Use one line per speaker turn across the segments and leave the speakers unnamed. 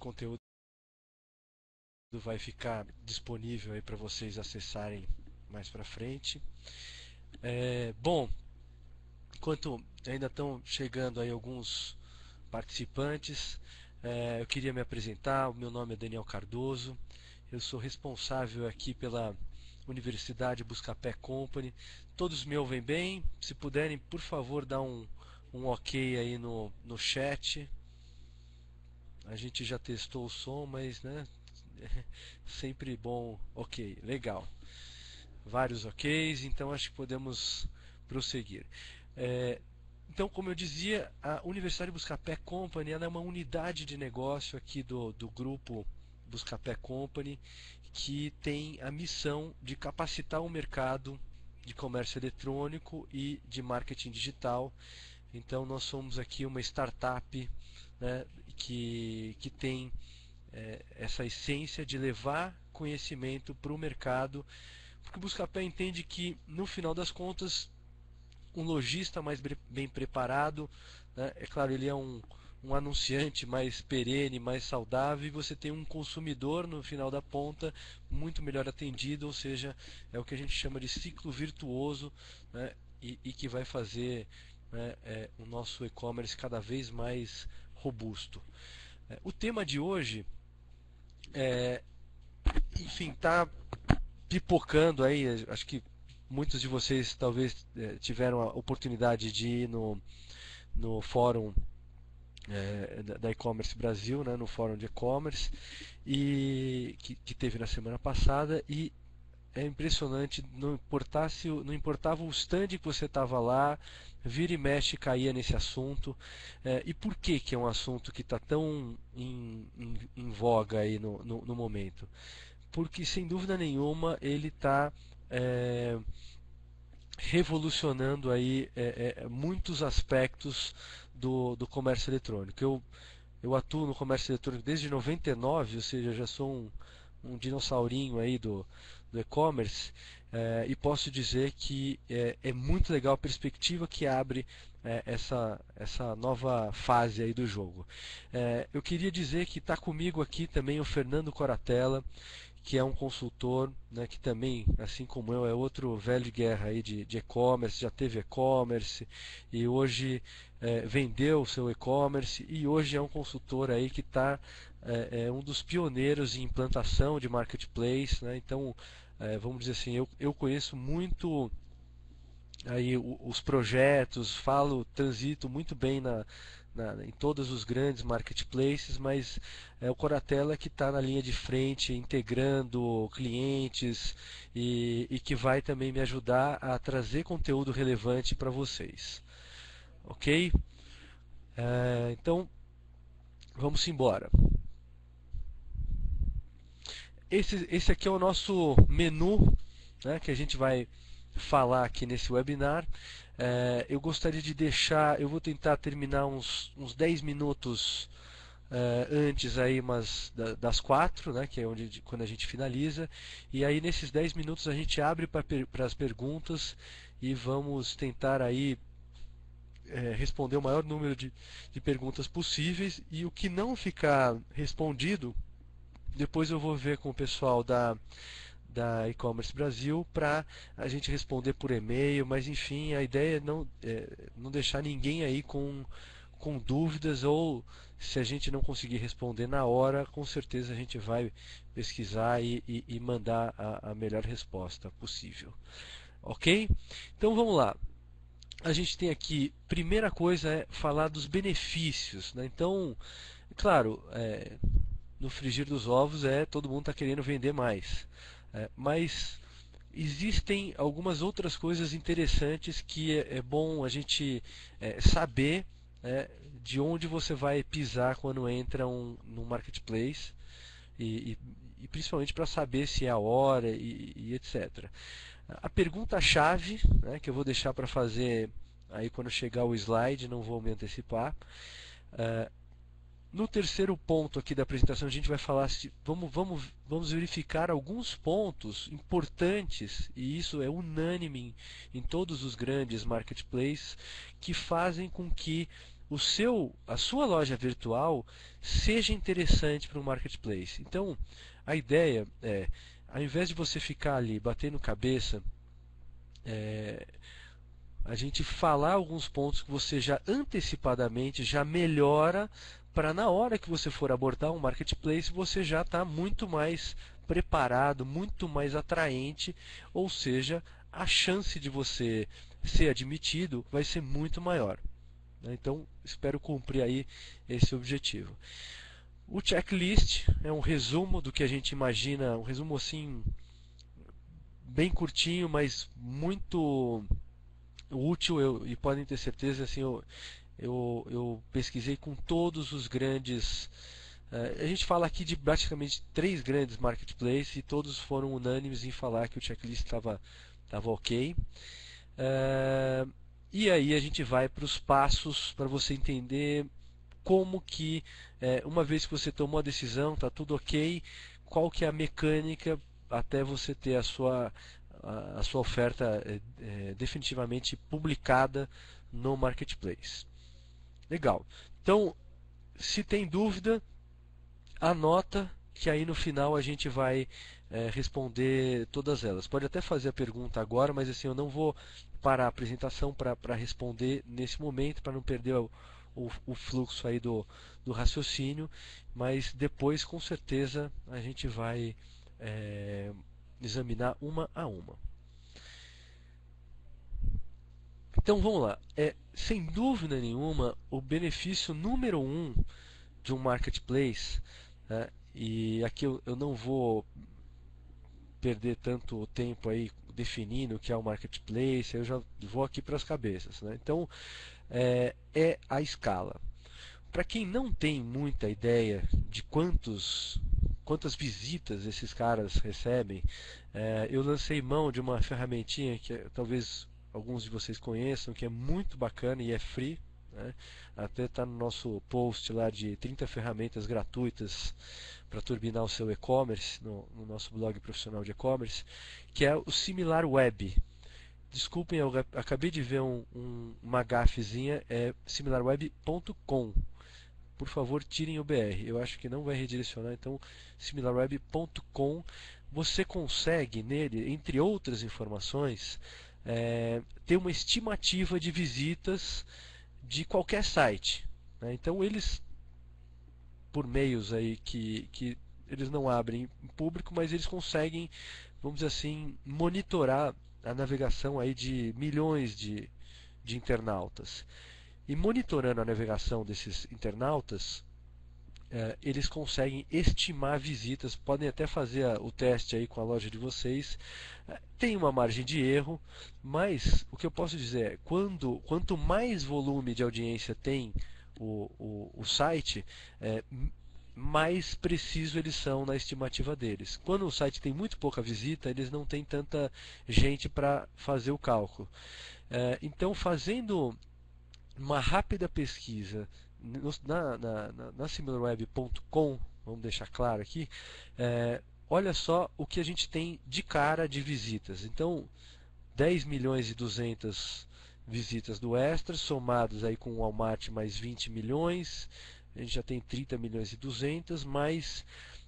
conteúdo vai ficar disponível aí para vocês acessarem mais para frente. Bom, enquanto ainda estão chegando aí alguns participantes, eu queria me apresentar. O meu nome é Daniel Cardoso, eu sou responsável aqui pela Universidade Buscapé Company. Todos me ouvem bem? Se puderem, por favor, dar um ok aí no chat. A gente já testou o som, mas né, sempre bom. Ok, legal. Vários OKs, então acho que podemos prosseguir. Então, como eu dizia, a Universidade Buscapé Company ela é uma unidade de negócio aqui do grupo Buscapé Company, que tem a missão de capacitar o mercado de comércio eletrônico e de marketing digital. Então, nós somos aqui uma startup, né, que tem essa essência de levar conhecimento para o mercado, porque o Buscapé entende que, no final das contas, um lojista mais bem preparado, né, é claro, ele é um anunciante mais perene, mais saudável, e você tem um consumidor no final da ponta muito melhor atendido, ou seja, é o que a gente chama de ciclo virtuoso, né, e que vai fazer, né, o nosso e-commerce cada vez mais robusto. O tema de hoje, enfim, está pipocando aí. Acho que muitos de vocês talvez tiveram a oportunidade de ir no fórum da E-commerce Brasil, né, no fórum de e-commerce, e que teve na semana passada. E é impressionante, não importava o stand que você estava lá, vira e mexe caía nesse assunto. E por que é um assunto que está tão em voga aí no momento? Porque sem dúvida nenhuma ele está revolucionando aí muitos aspectos do comércio eletrônico. Eu atuo no comércio eletrônico desde 99, ou seja, já sou um dinossaurinho aí do e-commerce, e posso dizer que é muito legal a perspectiva que abre essa nova fase aí do jogo. Eu queria dizer que está comigo aqui também o Fernando Coratella, que é um consultor, né, que também, assim como eu, é outro velho de guerra aí de e-commerce, já teve e-commerce e hoje vendeu o seu e-commerce, e hoje é um consultor aí que está um dos pioneiros em implantação de marketplace, né? Então, vamos dizer assim, eu conheço muito aí os projetos, transito muito bem em todos os grandes marketplaces, mas é o Coratella que está na linha de frente, integrando clientes, e que vai também me ajudar a trazer conteúdo relevante para vocês. Ok? Então, vamos embora. Esse aqui é o nosso menu, né, que a gente vai falar aqui nesse webinar. Eu gostaria de deixar, eu vou tentar terminar uns 10 minutos antes aí, das 4, né, que é quando a gente finaliza. E aí nesses 10 minutos a gente abre para as perguntas e vamos tentar aí responder o maior número de perguntas possíveis, e o que não ficar respondido, depois eu vou ver com o pessoal da E-commerce Brasil para a gente responder por e-mail. Mas enfim, a ideia é não deixar ninguém aí com dúvidas, ou se a gente não conseguir responder na hora, com certeza a gente vai pesquisar e mandar a melhor resposta possível. Ok? Então vamos lá. A gente tem aqui, primeira coisa é falar dos benefícios, né? Então, claro, no frigir dos ovos todo mundo está querendo vender mais. Mas existem algumas outras coisas interessantes que é bom a gente saber, né, de onde você vai pisar quando entra num marketplace, e, e principalmente para saber se é a hora e etc. A pergunta-chave, né, que eu vou deixar para fazer aí quando chegar o slide, não vou me antecipar. No terceiro ponto aqui da apresentação, a gente vai falar, vamos verificar alguns pontos importantes, e isso é unânime em todos os grandes marketplaces, que fazem com que a sua loja virtual seja interessante para o marketplace. Então, a ideia é, ao invés de você ficar ali batendo cabeça, é, a gente falar alguns pontos que você já antecipadamente já melhora para na hora que você for abordar um marketplace você já está muito mais preparado, muito mais atraente, ou seja, a chance de você ser admitido vai ser muito maior. Então, espero cumprir aí esse objetivo. O checklist é um resumo do que a gente imagina, um resumo assim bem curtinho, mas muito útil e podem ter certeza assim eu pesquisei com todos os grandes. A gente fala aqui de praticamente 3 grandes marketplaces e todos foram unânimes em falar que o checklist estava ok. E aí a gente vai para os passos para você entender como que, uma vez que você tomou a decisão, está tudo ok, qual que é a mecânica até você ter a sua oferta definitivamente publicada no marketplace. Legal. Então, se tem dúvida, anota que aí no final a gente vai responder todas elas. Pode até fazer a pergunta agora, mas assim eu não vou parar a apresentação para responder nesse momento, para não perder o fluxo aí do raciocínio, mas depois com certeza a gente vai examinar uma a uma. Então vamos lá. Sem dúvida nenhuma, o benefício número um de um marketplace, né, e aqui eu não vou perder tanto tempo aí definindo o que é o marketplace, eu já vou aqui para as cabeças. Né? Então, é a escala. Para quem não tem muita ideia de quantas visitas esses caras recebem, eu lancei mão de uma ferramentinha que talvez alguns de vocês conheçam, que é muito bacana e é free. Né? Até está no nosso post lá de 30 ferramentas gratuitas para turbinar o seu e-commerce, no nosso blog profissional de e-commerce, que é o SimilarWeb. Desculpem, eu acabei de ver uma gafezinha, é similarweb.com. Por favor, tirem o BR. Eu acho que não vai redirecionar, então similarweb.com. Você consegue nele, entre outras informações, ter uma estimativa de visitas de qualquer site. Né? Então eles, por meios aí que eles não abrem em público, mas eles conseguem, vamos dizer assim, monitorar a navegação aí de milhões de internautas. E monitorando a navegação desses internautas, eles conseguem estimar visitas, podem até fazer o teste aí com a loja de vocês. Tem uma margem de erro, mas o que eu posso dizer é quanto mais volume de audiência tem o site, mais preciso eles são na estimativa deles. Quando o site tem muito pouca visita, eles não têm tanta gente para fazer o cálculo. Então, fazendo uma rápida pesquisa na similarweb.com, vamos deixar claro aqui, olha só o que a gente tem de cara de visitas. Então, 10 milhões e 200 visitas do Extra, somados aí com o Walmart mais 20 milhões, a gente já tem 30 milhões e 200, mais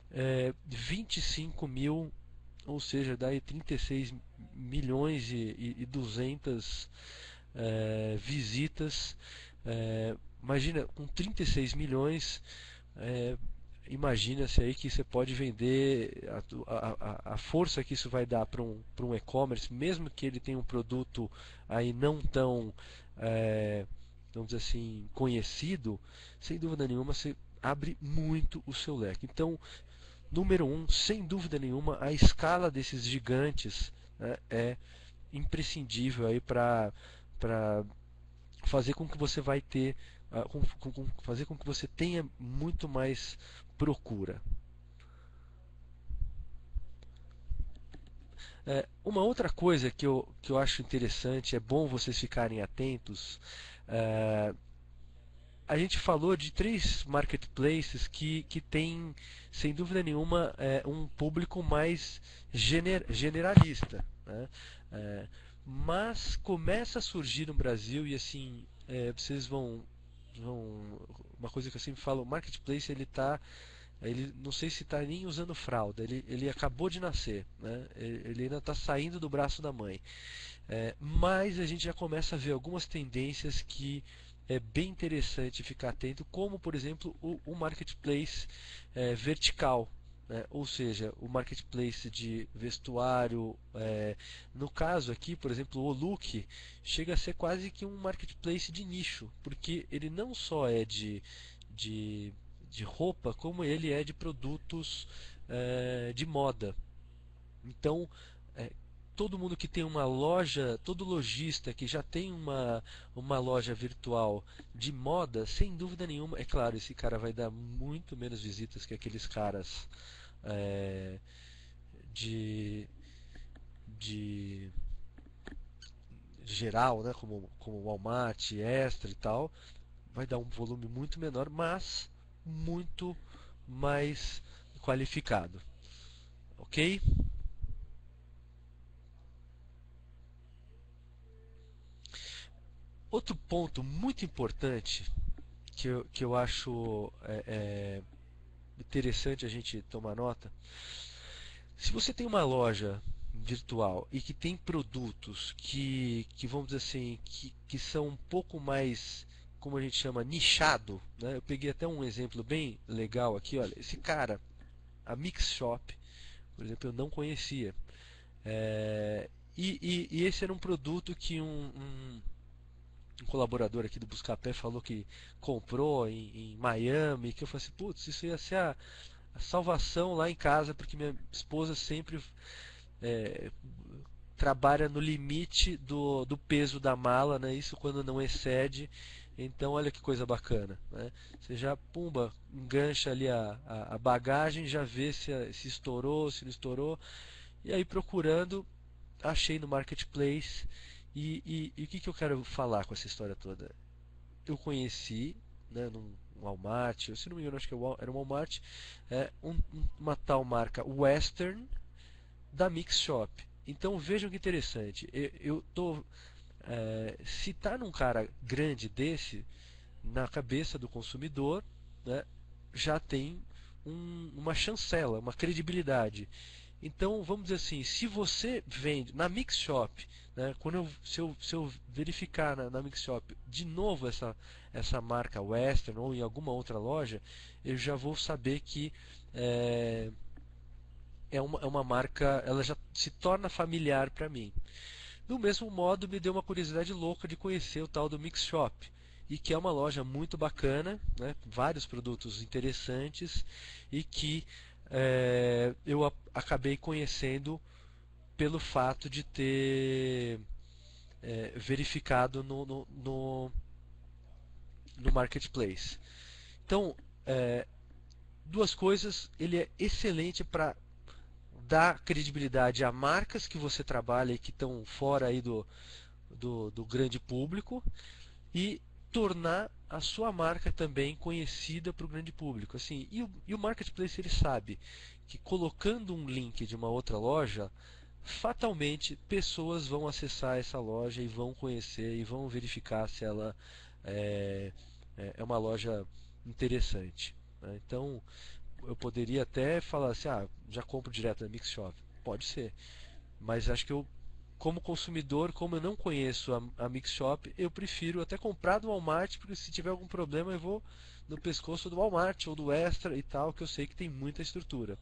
25 mil, ou seja, daí 36 milhões e 200 visitas. Imagina, com 36 milhões, imagina-se aí que você pode vender a força que isso vai dar para um e-commerce, mesmo que ele tenha um produto aí não tão, vamos dizer assim, conhecido, sem dúvida nenhuma você abre muito o seu leque. Então, número um, sem dúvida nenhuma, a escala desses gigantes, né, é imprescindível aí para fazer com que você vai ter fazer com que você tenha muito mais procura. Uma outra coisa que eu acho interessante, é bom vocês ficarem atentos. A gente falou de 3 marketplaces que têm, sem dúvida nenhuma, um público mais generalista. Né? Mas começa a surgir no Brasil, e assim, vocês vão uma coisa que eu sempre falo, o marketplace ele não sei se está nem usando fralda, ele acabou de nascer, né? Ele ainda está saindo do braço da mãe. Mas a gente já começa a ver algumas tendências que é bem interessante ficar atento, como por exemplo o marketplace vertical, né? Ou seja, o marketplace de vestuário. No caso aqui, por exemplo, o Look chega a ser quase que um marketplace de nicho, porque ele não só é de, de roupa, como ele é de produtos de moda. Então, é, todo mundo que tem uma loja, todo lojista que já tem uma loja virtual de moda, sem dúvida nenhuma, é claro, esse cara vai dar muito menos visitas que aqueles caras é, de, de geral, né, como Walmart, Extra e tal, vai dar um volume muito menor, mas muito mais qualificado, ok? Outro ponto muito importante que eu acho interessante a gente tomar nota. Se você tem uma loja virtual e que tem produtos que vamos dizer assim, que são um pouco mais, como a gente chama, nichado, né? Eu peguei até um exemplo bem legal aqui, olha, esse cara, a Mix Shop, por exemplo, eu não conhecia. E esse era um produto que um colaborador aqui do Buscapé falou que comprou em Miami, que eu falei assim, putz, isso ia ser a salvação lá em casa, porque minha esposa sempre é, trabalha no limite do peso da mala, né? Isso quando não excede. Então, olha que coisa bacana, né? Você já, pumba, engancha ali a bagagem, já vê se estourou, se não estourou. E aí, procurando, achei no Marketplace. E o que, que eu quero falar com essa história toda? Eu conheci, né, num Walmart, se não me engano, acho que era um Walmart, uma tal marca Western da Mix Shop. Então vejam que interessante. Se tá num cara grande desse na cabeça do consumidor, né, já tem uma chancela, uma credibilidade. Então, vamos dizer assim, se você vende na Mix Shop, né, se eu verificar na Mix Shop de novo essa marca Western ou em alguma outra loja, eu já vou saber que é, é uma marca, ela já se torna familiar para mim. Do mesmo modo, me deu uma curiosidade louca de conhecer o tal do Mix Shop, e que é uma loja muito bacana, né, vários produtos interessantes e que eu acabei conhecendo pelo fato de ter verificado no Marketplace. Então, duas coisas, ele é excelente para dar credibilidade a marcas que você trabalha e que estão fora aí do grande público e tornar a sua marca também conhecida para o grande público. Assim, e o Marketplace ele sabe que colocando um link de uma outra loja, fatalmente pessoas vão acessar essa loja e vão conhecer e vão verificar se ela é, é uma loja interessante, né? Então, eu poderia até falar assim, já compro direto na Mix Shop. Pode ser, mas acho que eu, como consumidor, como eu não conheço a Mix Shop, eu prefiro até comprar do Walmart, porque se tiver algum problema eu vou no pescoço do Walmart ou do Extra e tal, que eu sei que tem muita estrutura.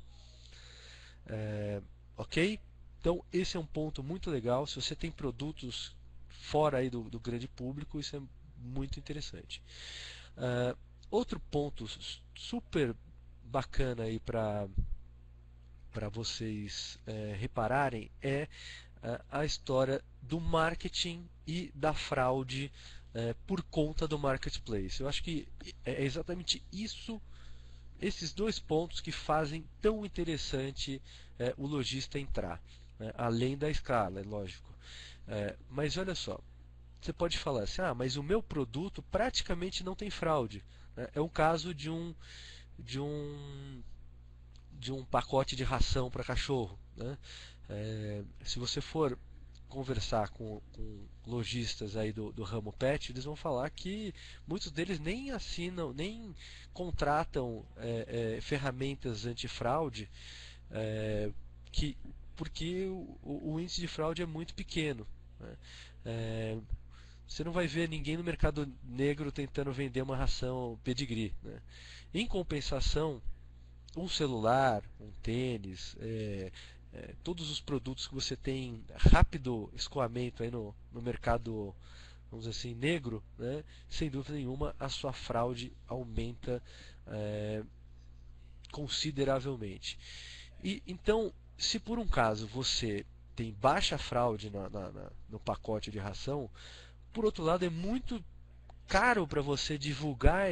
Ok? Então esse é um ponto muito legal. Se você tem produtos fora aí do grande público, isso é muito interessante. Uh, Outro ponto super bacana aí para vocês repararem é a história do marketing e da fraude por conta do marketplace. Eu acho que é exatamente isso, esses dois pontos que fazem tão interessante o lojista entrar, né? Além da escala, é lógico. Mas olha só, você pode falar assim, mas o meu produto praticamente não tem fraude, né? É um caso de um de um pacote de ração para cachorro, né? Se você for conversar com lojistas aí do ramo pet, eles vão falar que muitos deles nem assinam, nem contratam ferramentas antifraude, é, que, porque o índice de fraude é muito pequeno, né? É, você não vai ver ninguém no mercado negro tentando vender uma ração pedigree, né? Em compensação, um celular, um tênis, todos os produtos que você tem rápido escoamento aí no mercado, vamos dizer assim, negro, né? Sem dúvida nenhuma a sua fraude aumenta é, consideravelmente. E então, se por um caso você tem baixa fraude no pacote de ração, por outro lado é muito caro para você divulgar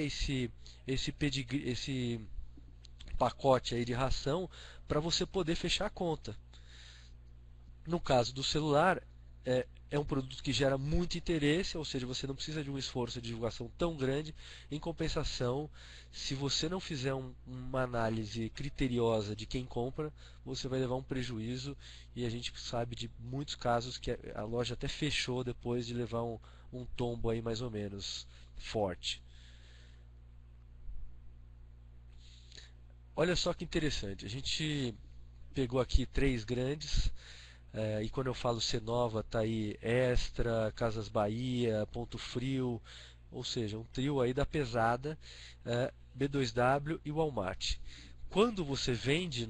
esse pacote aí de ração para você poder fechar a conta. No caso do celular, é um produto que gera muito interesse, ou seja, você não precisa de um esforço de divulgação tão grande. Em compensação, se você não fizer uma análise criteriosa de quem compra, você vai levar um prejuízo, e a gente sabe de muitos casos que a loja até fechou depois de levar um tombo aí mais ou menos forte. Olha só que interessante, a gente pegou aqui três grandes. E quando eu falo Cenova, tá aí Extra, Casas Bahia, Ponto Frio, ou seja, um trio aí da pesada, B2W e Walmart. Quando você vende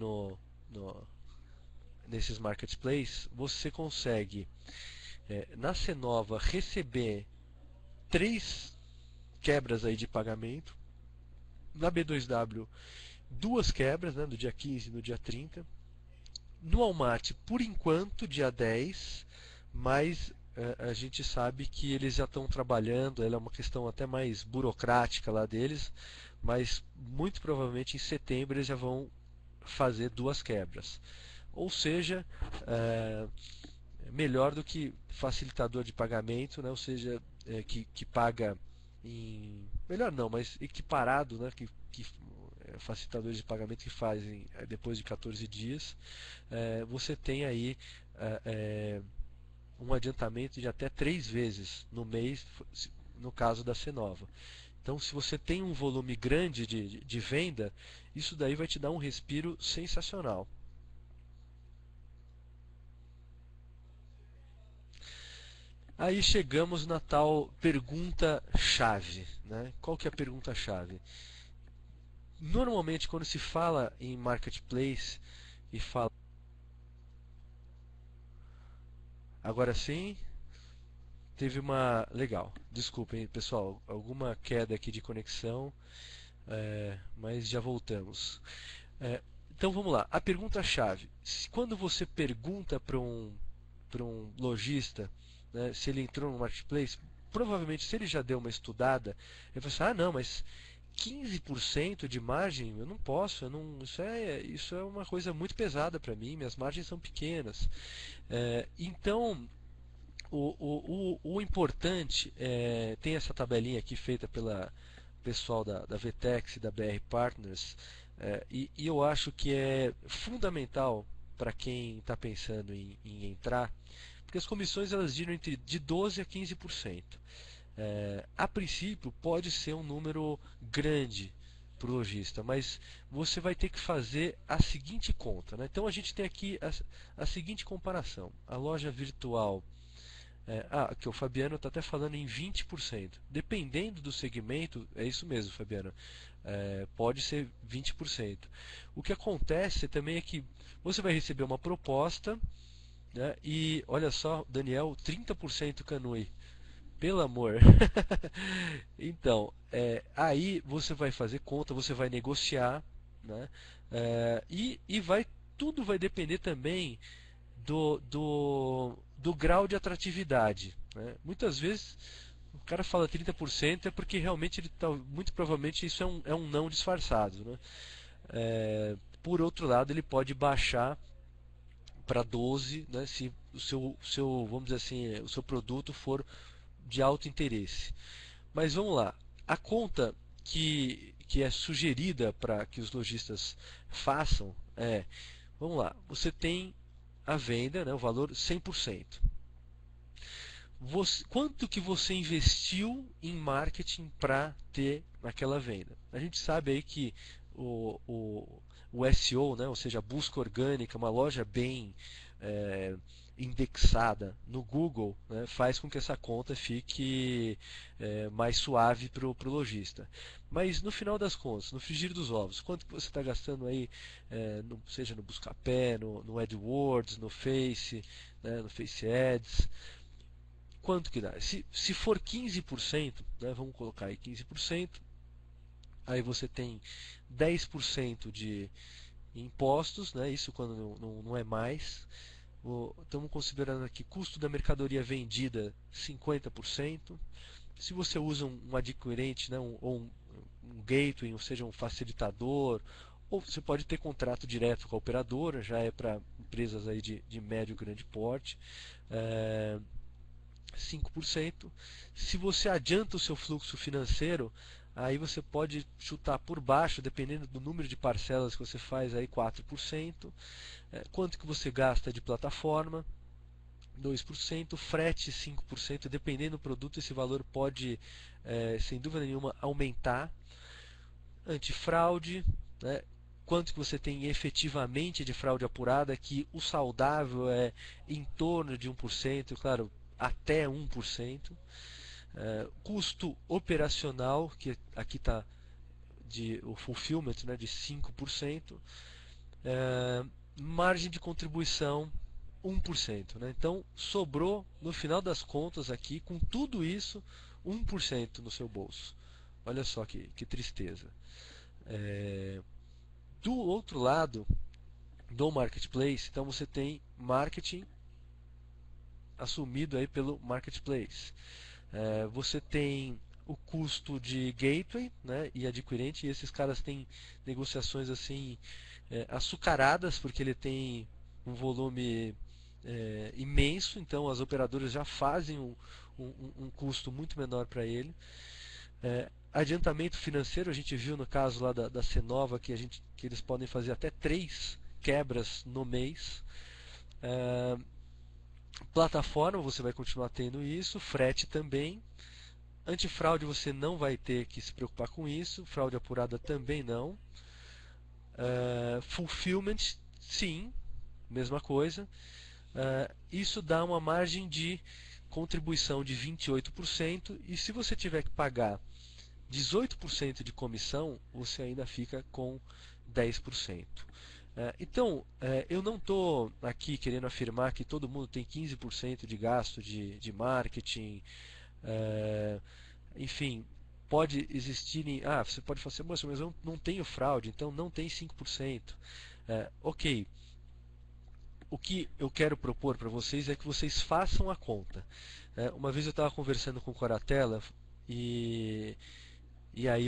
nesses marketplaces, você consegue, na Cenova, receber três quebras aí de pagamento, na B2W, duas quebras, né, no dia 15 e no dia 30. No Walmart, por enquanto, dia 10, mas a gente sabe que eles já estão trabalhando, ela é uma questão até mais burocrática lá deles, mas muito provavelmente em setembro eles já vão fazer duas quebras. Ou seja, melhor do que facilitador de pagamento, né? Ou seja, que paga em. Melhor não, mas equiparado, né? Que facilitadores de pagamento que fazem depois de 14 dias, você tem aí um adiantamento de até 3 vezes no mês, no caso da Cenova. Então, se você tem um volume grande de venda, isso daí vai te dar um respiro sensacional. Aí chegamos na tal pergunta-chave, né? Qual que é a pergunta-chave? Normalmente, quando se fala em marketplace e fala. Agora sim, teve uma. Legal, desculpem pessoal, alguma queda aqui de conexão, mas já voltamos. Então vamos lá, a pergunta-chave. Quando você pergunta para um lojista, né, se ele entrou no marketplace, provavelmente se ele já deu uma estudada, ele vai falar: ah, não, mas 15% de margem eu não posso, isso é uma coisa muito pesada para mim, minhas margens são pequenas. Então, o importante tem essa tabelinha aqui feita pela pessoal da Vtex e da BR Partners, e eu acho que é fundamental para quem está pensando em entrar, porque as comissões elas giram de 12 a 15%. A princípio pode ser um número grande para o lojista, mas você vai ter que fazer a seguinte conta, né? Então a gente tem aqui a seguinte comparação: a loja virtual. Aqui o Fabiano está até falando em 20%. Dependendo do segmento, é isso mesmo, Fabiano. Pode ser 20%. O que acontece também é que você vai receber uma proposta, né, e olha só, Daniel, 30% Canui. Pelo amor. Então, aí você vai fazer conta, você vai negociar, né? Tudo vai depender também do grau de atratividade, né? Muitas vezes o cara fala 30% é porque realmente ele tá, muito provavelmente isso é um não disfarçado, né? Por outro lado, ele pode baixar para 12, né, se vamos dizer assim, o seu produto for de alto interesse. Mas vamos lá, a conta que é sugerida para que os lojistas façam vamos lá, você tem a venda, né, o valor 100%. quanto que você investiu em marketing para ter aquela venda. A gente sabe aí que o, o, o SEO, né, ou seja, a busca orgânica, uma loja bem é, indexada no Google, né, faz com que essa conta fique mais suave para o lojista. Mas no final das contas, no frigir dos ovos, quanto que você está gastando aí, seja no Buscapé, no AdWords, no Face, né, no Face Ads, quanto que dá? Se for 15%, né, vamos colocar aí 15%, aí você tem 10% de impostos, né, isso quando não é mais. Estamos considerando aqui custo da mercadoria vendida 50%. Se você usa um adquirente, né, ou um gateway, ou seja, um facilitador, ou você pode ter contrato direto com a operadora, já é para empresas aí de médio e grande porte. 5%. Se você adianta o seu fluxo financeiro, aí você pode chutar por baixo, dependendo do número de parcelas que você faz, aí 4%. Quanto que você gasta de plataforma? 2%, frete 5%, dependendo do produto, esse valor pode, sem dúvida nenhuma, aumentar. Antifraude, né? Quanto que você tem efetivamente de fraude apurada, que o saudável é em torno de 1%, claro, até 1%. Custo operacional, que aqui está o fulfillment, né, de 5%. Margem de contribuição 1%. Né? Então, sobrou, no final das contas, aqui, com tudo isso, 1% no seu bolso. Olha só que tristeza. Do outro lado do marketplace, então você tem marketing assumido aí pelo marketplace. Você tem o custo de gateway, né, e adquirente, e esses caras têm negociações assim açucaradas, porque ele tem um volume imenso, então as operadoras já fazem um custo muito menor para ele. Adiantamento financeiro, a gente viu no caso lá da Cenova que eles podem fazer até 3 quebras no mês. Plataforma, você vai continuar tendo isso, frete também. Antifraude você não vai ter que se preocupar com isso, fraude apurada também não. Fulfillment, sim, mesma coisa. Isso dá uma margem de contribuição de 28%, e se você tiver que pagar 18% de comissão, você ainda fica com 10%. Então, eu não estou aqui querendo afirmar que todo mundo tem 15% de gasto de marketing. Enfim, pode existir. Você pode falar assim, mas eu não tenho fraude, então não tem 5%. Ok. O que eu quero propor para vocês é que vocês façam a conta. Uma vez eu estava conversando com o Coratella e aí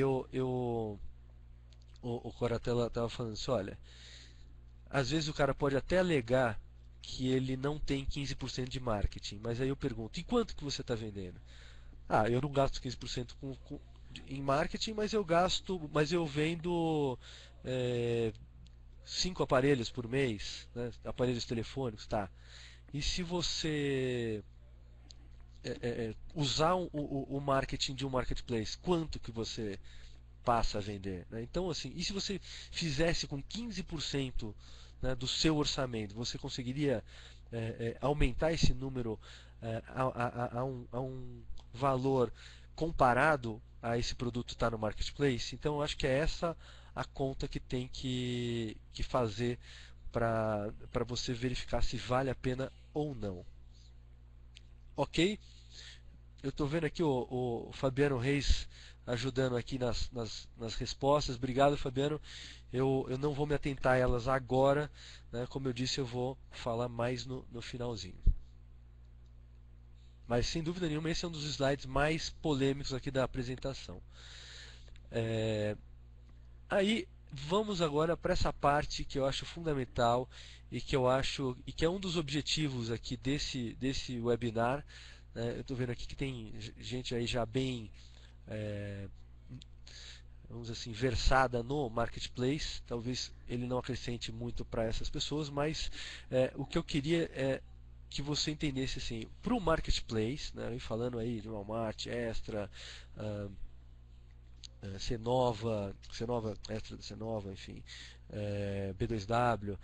o Coratella estava falando assim, olha, às vezes o cara pode até alegar que ele não tem 15% de marketing, mas aí eu pergunto, e quanto que você está vendendo? Eu não gasto 15% em marketing, mas eu vendo 5 aparelhos por mês, né, aparelhos telefônicos, tá? E se você usar o marketing de um marketplace, quanto que você passa a vender? Né? Então, assim, e se você fizesse com 15%, né, do seu orçamento, você conseguiria aumentar esse número a um valor comparado a esse produto estar no marketplace? Então, eu acho que é essa a conta que tem que fazer para você verificar se vale a pena ou não. Ok? Eu estou vendo aqui o Fabiano Reis ajudando aqui nas respostas. Obrigado, Fabiano. Eu não vou me atentar a elas agora, né? Como eu disse, eu vou falar mais no finalzinho. Mas sem dúvida nenhuma, esse é um dos slides mais polêmicos aqui da apresentação. Aí vamos agora para essa parte que eu acho fundamental e que é um dos objetivos aqui desse webinar. Eu estou vendo aqui que tem gente aí já bem, vamos dizer assim, versada no marketplace. Talvez ele não acrescente muito para essas pessoas, mas o que eu queria é que você entendesse assim, para o marketplace, né, falando aí de Walmart, Extra, ah, Cenova, Extra da Cenova, enfim, B2W,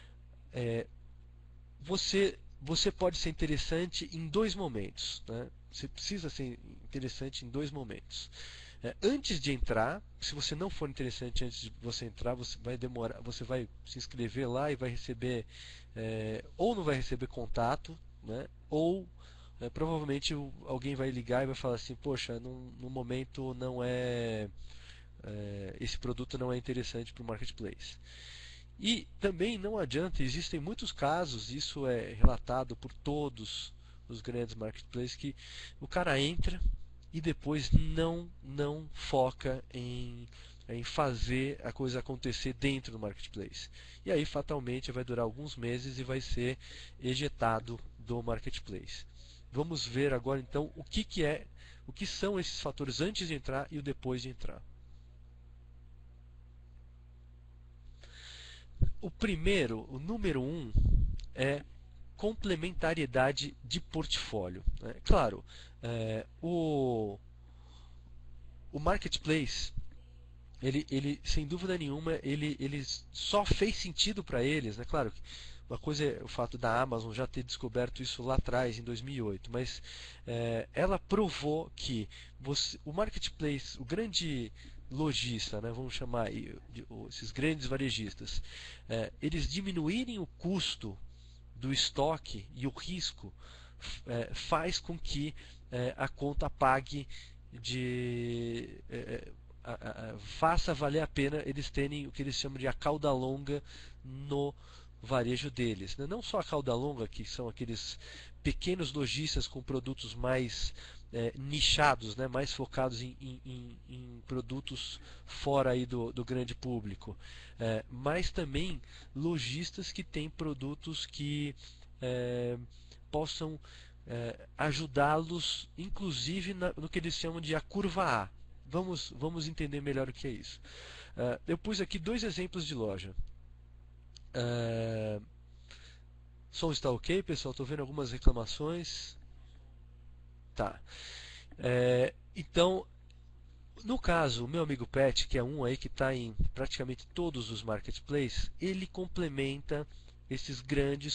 você pode ser interessante em dois momentos, né? Você precisa ser interessante em dois momentos. Antes de entrar, se você não for interessante antes de você entrar, você vai demorar, você vai se inscrever lá e vai receber, ou não vai receber contato, né? Ou provavelmente alguém vai ligar e vai falar assim, poxa, no momento não esse produto não é interessante para o marketplace. E também não adianta, existem muitos casos, isso é relatado por todos os grandes marketplaces, que o cara entra e depois não foca em fazer a coisa acontecer dentro do marketplace. E aí fatalmente vai durar alguns meses e vai ser ejetado do marketplace. Vamos ver agora então o que são esses fatores antes de entrar e o depois de entrar. O primeiro, o número um, é complementariedade de portfólio, né? Claro, o marketplace, ele sem dúvida nenhuma, ele só fez sentido para eles, né? Claro, uma coisa é o fato da Amazon já ter descoberto isso lá atrás, em 2008, mas ela provou que o marketplace, o grande lojista, né, vamos chamar esses grandes varejistas, eles diminuírem o custo do estoque e o risco faz com que a conta pague faça valer a pena eles terem o que eles chamam de a cauda longa no varejo deles, né? Não só a cauda longa, que são aqueles pequenos lojistas com produtos mais nichados, né? Mais focados em produtos fora aí do grande público, mas também lojistas que têm produtos que possam ajudá-los, inclusive no que eles chamam de a curva A. Vamos entender melhor o que é isso. Eu pus aqui dois exemplos de loja. Som está ok, pessoal? Estou vendo algumas reclamações. Tá. Então, no caso, o meu amigo Pet, que é um aí que está em praticamente todos os marketplaces, ele complementa esses grandes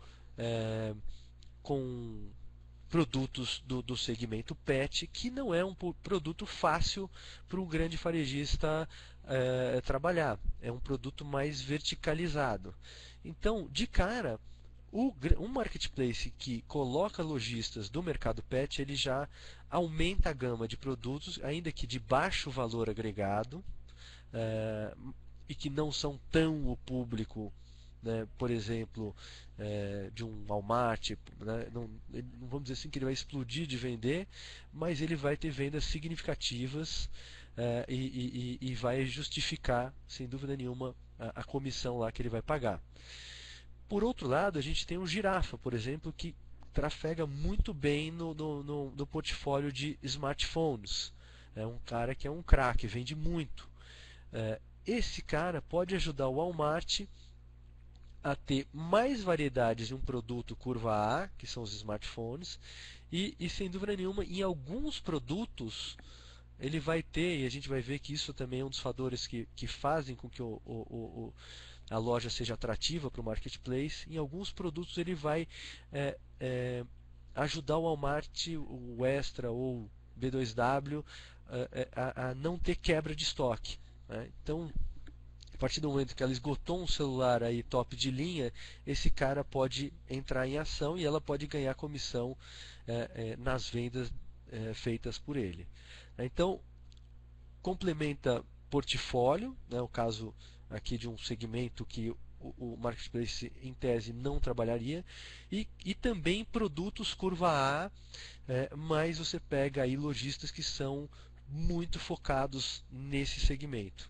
com produtos do segmento pet, que não é um produto fácil para um grande varejista trabalhar. É um produto mais verticalizado. Então, de cara, um marketplace que coloca lojistas do mercado pet, ele já aumenta a gama de produtos, ainda que de baixo valor agregado, eh, e que não são tão o público, né, por exemplo, de um Walmart, né, não vamos dizer assim que ele vai explodir de vender, mas ele vai ter vendas significativas e vai justificar, sem dúvida nenhuma, a comissão lá que ele vai pagar. Por outro lado, a gente tem o Girafa, por exemplo, que trafega muito bem no portfólio de smartphones. É um cara que é um craque, vende muito. Esse cara pode ajudar o Walmart a ter mais variedades de um produto curva A, que são os smartphones, e sem dúvida nenhuma, em alguns produtos ele vai ter, e a gente vai ver que isso também é um dos fatores que fazem com que a loja seja atrativa para o marketplace. Em alguns produtos ele vai é, é, ajudar o Walmart, o Extra ou B2W a não ter quebra de estoque, né? Então, a partir do momento que ela esgotou um celular aí top de linha, esse cara pode entrar em ação e ela pode ganhar comissão nas vendas feitas por ele. Então, complementa portfólio, né, o caso aqui de um segmento que o marketplace em tese não trabalharia, e também produtos curva A, mas você pega aí lojistas que são muito focados nesse segmento.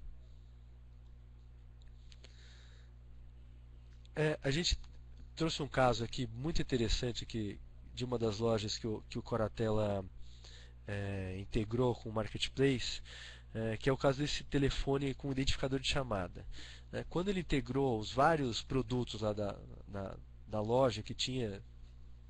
A gente trouxe um caso aqui muito interessante de uma das lojas que o Coratella integrou com o Marketplace, que é o caso desse telefone com identificador de chamada. Quando ele integrou os vários produtos lá da loja que tinha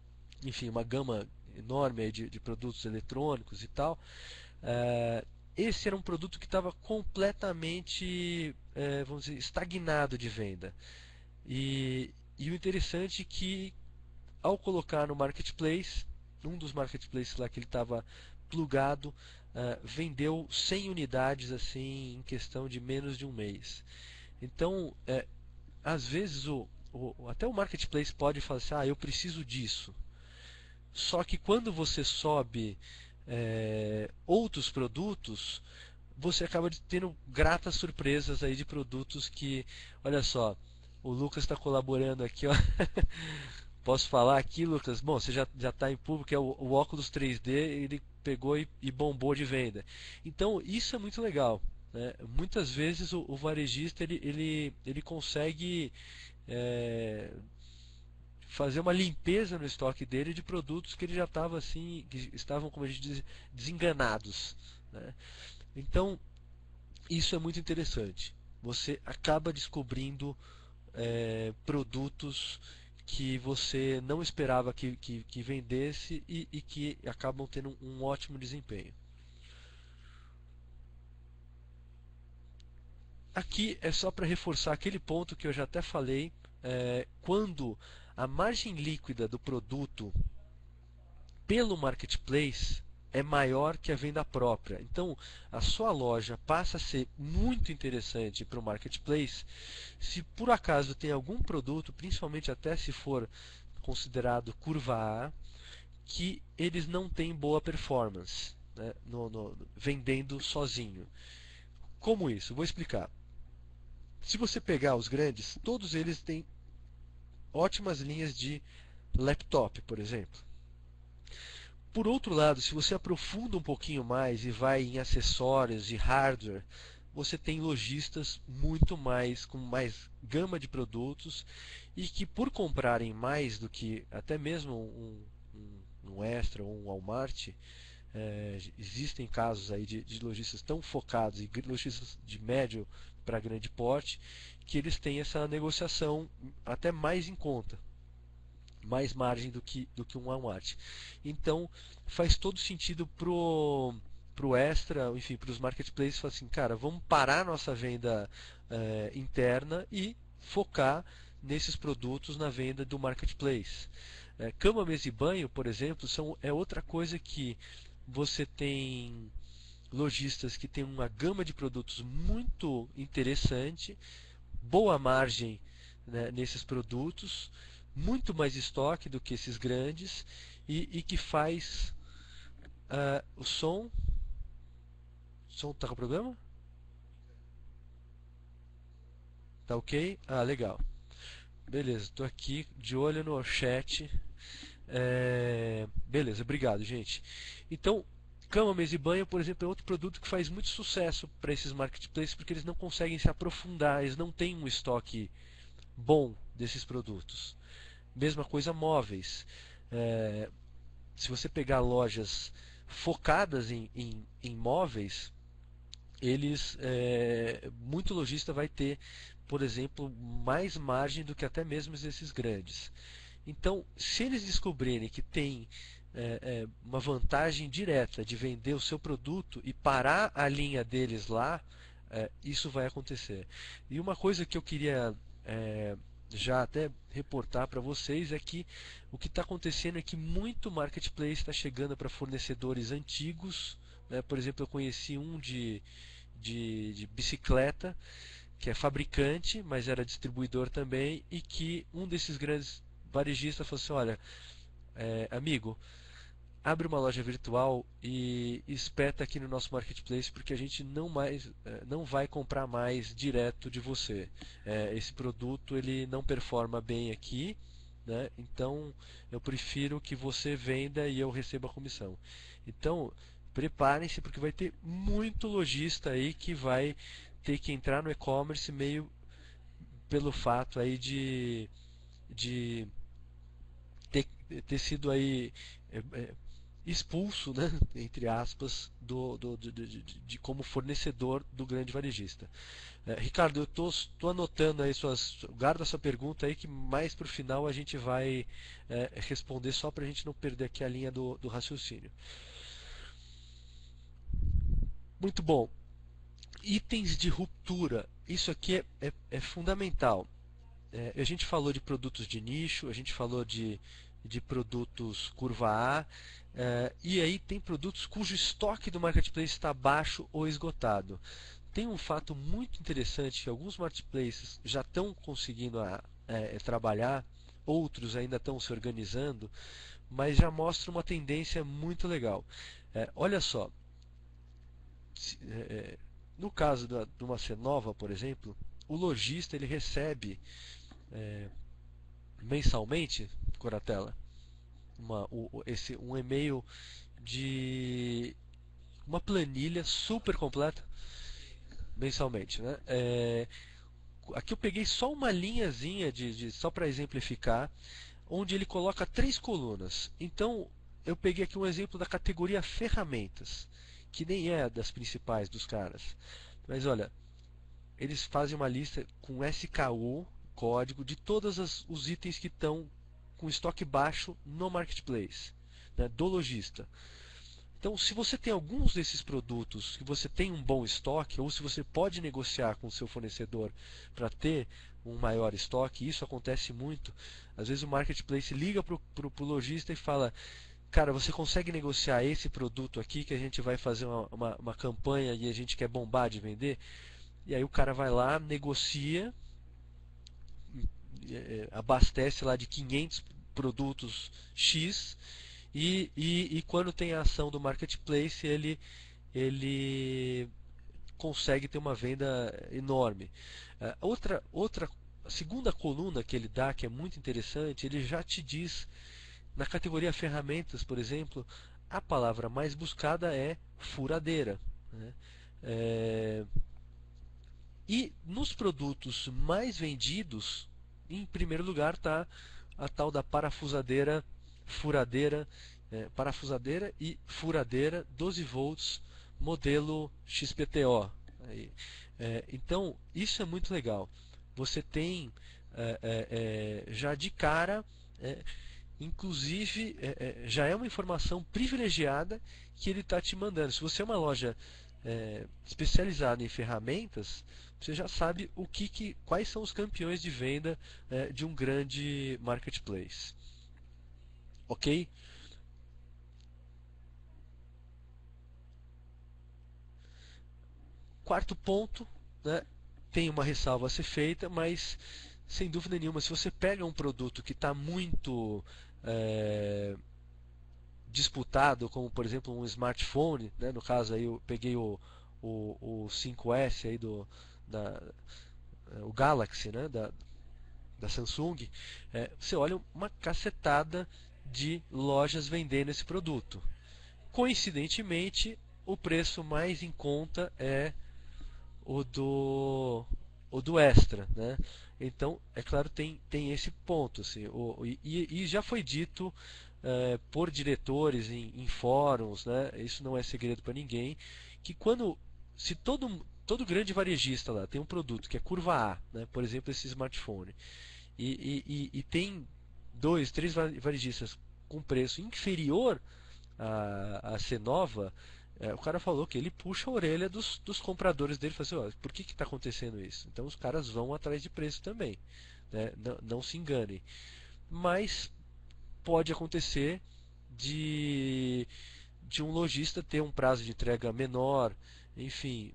enfim, uma gama enorme aí de produtos eletrônicos e tal. Eh, Esse era um produto que estava completamente, vamos dizer, estagnado de venda. E o interessante é que, ao colocar no marketplace, um dos marketplaces lá que ele estava plugado, vendeu 100 unidades assim em questão de menos de um mês. Então, às vezes até o marketplace pode falar assim, eu preciso disso. Só que quando você sobe outros produtos, você acaba tendo gratas surpresas aí de produtos que, olha só, o Lucas está colaborando aqui, ó. Posso falar aqui, Lucas? Bom, você já está em público, é o óculos 3D, ele pegou e bombou de venda. Então, isso é muito legal, né? Muitas vezes o varejista ele consegue é, fazer uma limpeza no estoque dele de produtos que ele já estava assim, que estavam, como a gente diz, desenganados, né? Então, isso é muito interessante. Você acaba descobrindo produtos que você não esperava que vendesse e que acabam tendo um ótimo desempenho. Aqui é só para reforçar aquele ponto que eu já até falei, quando a margem líquida do produto pelo marketplace é maior que a venda própria. Então, a sua loja passa a ser muito interessante para o marketplace se por acaso tem algum produto, principalmente até se for considerado curva A, que eles não têm boa performance, né, vendendo sozinho. Como isso? Vou explicar. Se você pegar os grandes, todos eles têm ótimas linhas de laptop, por exemplo. Por outro lado, se você aprofunda um pouquinho mais e vai em acessórios e hardware, você tem lojistas muito mais com mais gama de produtos e que por comprarem mais do que até mesmo um Extra ou um Walmart, existem casos aí de lojistas tão focados e lojistas de médio para grande porte que eles têm essa negociação até mais em conta, mais margem do que um Walmart. Então faz todo sentido pro Extra, enfim, para os marketplaces, falar assim, cara, vamos parar nossa venda interna e focar nesses produtos na venda do marketplace. Cama, mesa e banho, por exemplo, é outra coisa que você tem lojistas que têm uma gama de produtos muito interessante, boa margem, né, nesses produtos, muito mais estoque do que esses grandes e que faz o som. O som tá com problema? Tá ok? Ah, legal. Beleza, estou aqui de olho no chat. Beleza, obrigado, gente. Então, cama, mesa e banho, por exemplo, é outro produto que faz muito sucesso para esses marketplaces porque eles não conseguem se aprofundar, eles não têm um estoque bom desses produtos. Mesma coisa móveis. É, Se você pegar lojas focadas em móveis, muito lojista vai ter, por exemplo, mais margem do que até mesmo esses grandes. Então, se eles descobrirem que tem uma vantagem direta de vender o seu produto e parar a linha deles lá, isso vai acontecer. E uma coisa que eu queria já até reportar para vocês é que o que está acontecendo é que muito marketplace está chegando para fornecedores antigos, né? Por exemplo, eu conheci um de bicicleta que é fabricante, mas era distribuidor também, e que um desses grandes varejistas falou assim: olha, amigo, abre uma loja virtual e espeta aqui no nosso marketplace porque a gente não vai comprar mais direto de você. Esse produto ele não performa bem aqui, né? Então eu prefiro que você venda e eu receba a comissão. Então preparem-se porque vai ter muito lojista aí que vai ter que entrar no e-commerce meio pelo fato aí de ter sido aí expulso, né, entre aspas, de como fornecedor do grande varejista. Ricardo, eu tô anotando aí guarda sua pergunta aí que mais para o final a gente vai responder só para a gente não perder aqui a linha do raciocínio. Muito bom. Itens de ruptura. Isso aqui é fundamental. A gente falou de produtos de nicho, a gente falou de produtos curva A, e aí tem produtos cujo estoque do marketplace está baixo ou esgotado. Tem um fato muito interessante que alguns marketplaces já estão conseguindo trabalhar, outros ainda estão se organizando, mas já mostra uma tendência muito legal. Olha só, no caso de uma Cenova, por exemplo, o lojista ele recebe mensalmente, Coratella, um e-mail de uma planilha super completa mensalmente, né? Aqui eu peguei só uma linhazinha só para exemplificar, onde ele coloca 3 colunas. Então eu peguei aqui um exemplo da categoria ferramentas, que nem é das principais dos caras. Mas olha, eles fazem uma lista com SKU, código, de todos os itens que estão com estoque baixo no marketplace, né, do lojista. Então, se você tem alguns desses produtos que você tem um bom estoque, ou se você pode negociar com o seu fornecedor para ter um maior estoque, isso acontece muito. Às vezes o marketplace liga para o lojista e fala: cara, você consegue negociar esse produto aqui que a gente vai fazer uma campanha e a gente quer bombar de vender? E aí o cara vai lá, negocia, abastece lá de 500 produtos X e quando tem a ação do marketplace ele consegue ter uma venda enorme. A segunda coluna que ele dá, que é muito interessante, ele já te diz, na categoria ferramentas, por exemplo, a palavra mais buscada é furadeira, né? É, e nos produtos mais vendidos, em primeiro lugar está a tal da parafusadeira, furadeira, parafusadeira e furadeira 12 volts modelo XPTO. Aí, então isso é muito legal. Você tem já de cara, é, inclusive já é uma informação privilegiada que ele está te mandando. Se você é uma loja especializada em ferramentas, você já sabe quais são os campeões de venda de um grande marketplace. Ok? Quarto ponto, né, tem uma ressalva a ser feita, mas sem dúvida nenhuma, se você pega um produto que está muito disputado, como por exemplo um smartphone, né, no caso aí eu peguei o 5S aí o Galaxy, né, da Samsung, você olha uma cacetada de lojas vendendo esse produto. Coincidentemente, o preço mais em conta é o do Extra, né? Então, é claro, tem esse ponto, assim, e já foi dito por diretores em fóruns, né? Isso não é segredo para ninguém, que se todo grande varejista lá tem um produto que é curva A, né? Por exemplo, esse smartphone, e tem dois, três varejistas com preço inferior a Cenova, o cara falou que ele puxa a orelha dos compradores dele e fala assim: ó, por que está acontecendo isso? Então os caras vão atrás de preço também, né? Não se enganem. Mas pode acontecer de, de um lojista ter um prazo de entrega menor, enfim.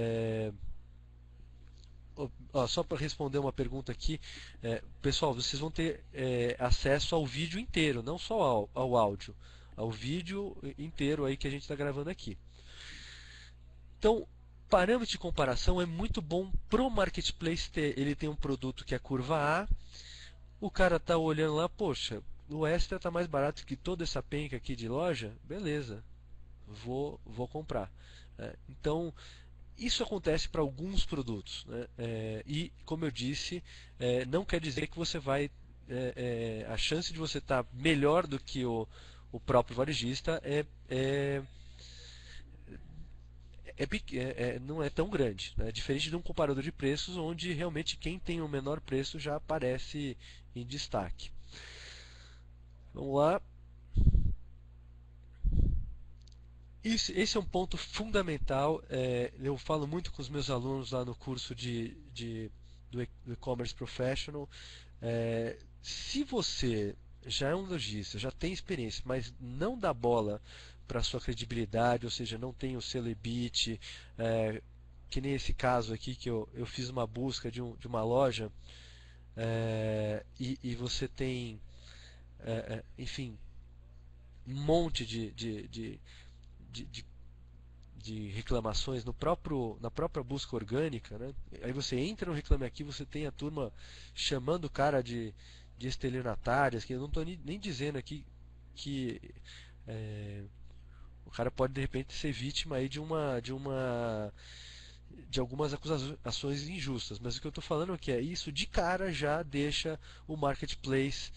Só para responder uma pergunta aqui, pessoal, vocês vão ter acesso ao vídeo inteiro, não só ao áudio, ao vídeo inteiro aí que a gente está gravando aqui. Então, parâmetro de comparação é muito bom pro marketplace ter. Ele tem um produto que é curva A, o cara tá olhando lá, poxa, o Extra tá mais barato que toda essa penca aqui de loja, beleza, vou comprar. Então, isso acontece para alguns produtos, né? E, como eu disse, não quer dizer que você vai. A chance de você estar melhor do que o próprio varejista não é tão grande, né? Diferente de um comparador de preços, onde realmente quem tem o menor preço já aparece em destaque. Vamos lá. Esse é um ponto fundamental. Eu falo muito com os meus alunos lá no curso do e-commerce professional. Se você já é um lojista, já tem experiência, mas não dá bola para sua credibilidade, ou seja, não tem o selo EBIT, que nem esse caso aqui que eu fiz uma busca de uma loja, e você tem, enfim, um monte de de reclamações na própria busca orgânica, né? Aí você entra no Reclame Aqui, você tem a turma chamando o cara de estelionatárias, que eu não estou nem dizendo aqui que é, o cara pode de repente ser vítima aí de algumas acusações injustas, mas o que eu estou falando é que isso de cara já deixa o marketplace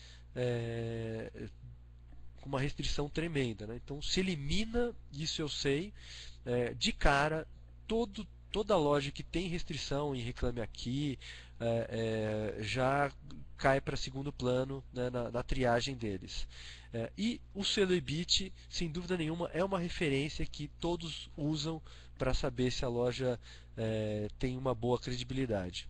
com uma restrição tremenda, né? Então se elimina, isso eu sei, de cara, toda loja que tem restrição em Reclame Aqui já cai para segundo plano, né, na triagem deles. E o selo EBIT, sem dúvida nenhuma, é uma referência que todos usam para saber se a loja tem uma boa credibilidade.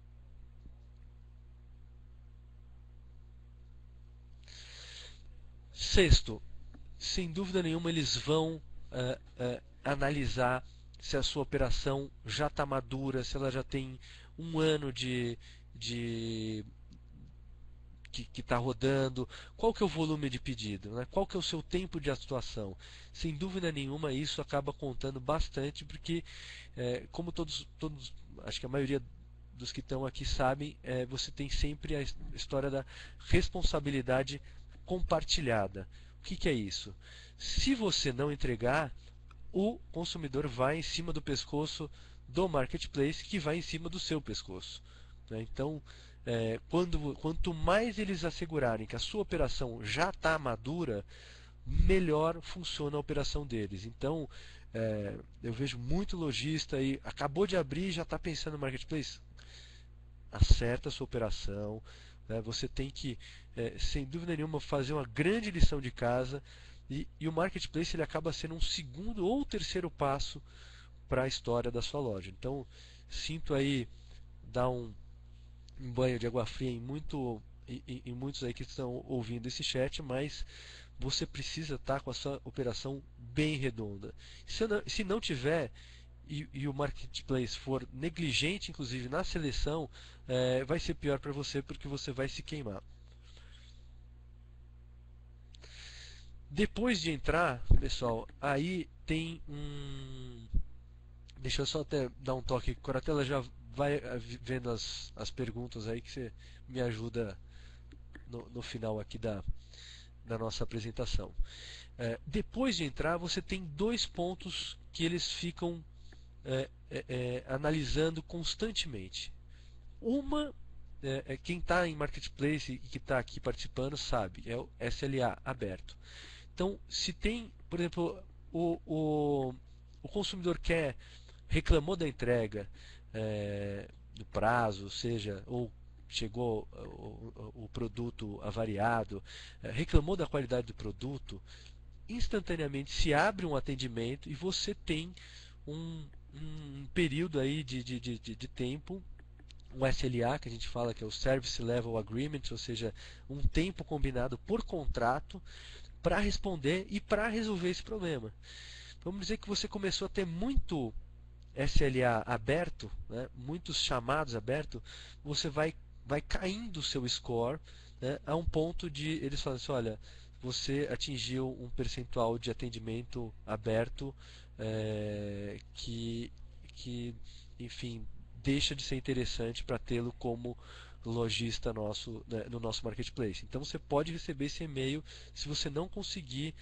Sexto, sem dúvida nenhuma eles vão analisar se a sua operação já está madura, se ela já tem um ano de que está rodando, qual que é o volume de pedido, né? Qual que é o seu tempo de atuação. Sem dúvida nenhuma isso acaba contando bastante, porque como todos, acho que a maioria dos que estão aqui sabem, você tem sempre a história da responsabilidade compartilhada. O que é isso? Se você não entregar, o consumidor vai em cima do pescoço do marketplace, que vai em cima do seu pescoço, né? Então, quanto mais eles assegurarem que a sua operação já está madura, melhor funciona a operação deles. Então, eu vejo muito lojista aí, acabou de abrir e já está pensando no marketplace. Acerta a sua operação, né? Você tem que, sem dúvida nenhuma, fazer uma grande lição de casa, e o marketplace ele acaba sendo um segundo ou terceiro passo para a história da sua loja. Então, sinto aí dar um banho de água fria em muitos aí que estão ouvindo esse chat, mas você precisa estar com a sua operação bem redonda. Se não tiver, e o marketplace for negligente, inclusive na seleção, vai ser pior para você, porque você vai se queimar. Depois de entrar, pessoal, aí tem um. Deixa eu só até dar um toque. Coratela já vai vendo as perguntas aí que você me ajuda no final aqui da nossa apresentação. Depois de entrar, você tem dois pontos que eles ficam analisando constantemente. Uma, quem está em marketplace e que está aqui participando sabe, é o SLA aberto. Então, se tem, por exemplo, o consumidor reclamou da entrega do prazo, seja, ou chegou o produto avariado, reclamou da qualidade do produto, instantaneamente se abre um atendimento e você tem um período aí de tempo, um SLA, que a gente fala que é o Service Level Agreement, ou seja, um tempo combinado por contrato para responder e para resolver esse problema. Vamos dizer que você começou a ter muito SLA aberto, né, muitos chamados abertos, você vai caindo o seu score, né, a um ponto de eles falam assim, olha, você atingiu um percentual de atendimento aberto que, enfim, deixa de ser interessante para tê-lo como lojista nosso, né, no nosso marketplace. Então você pode receber esse e-mail se você não conseguir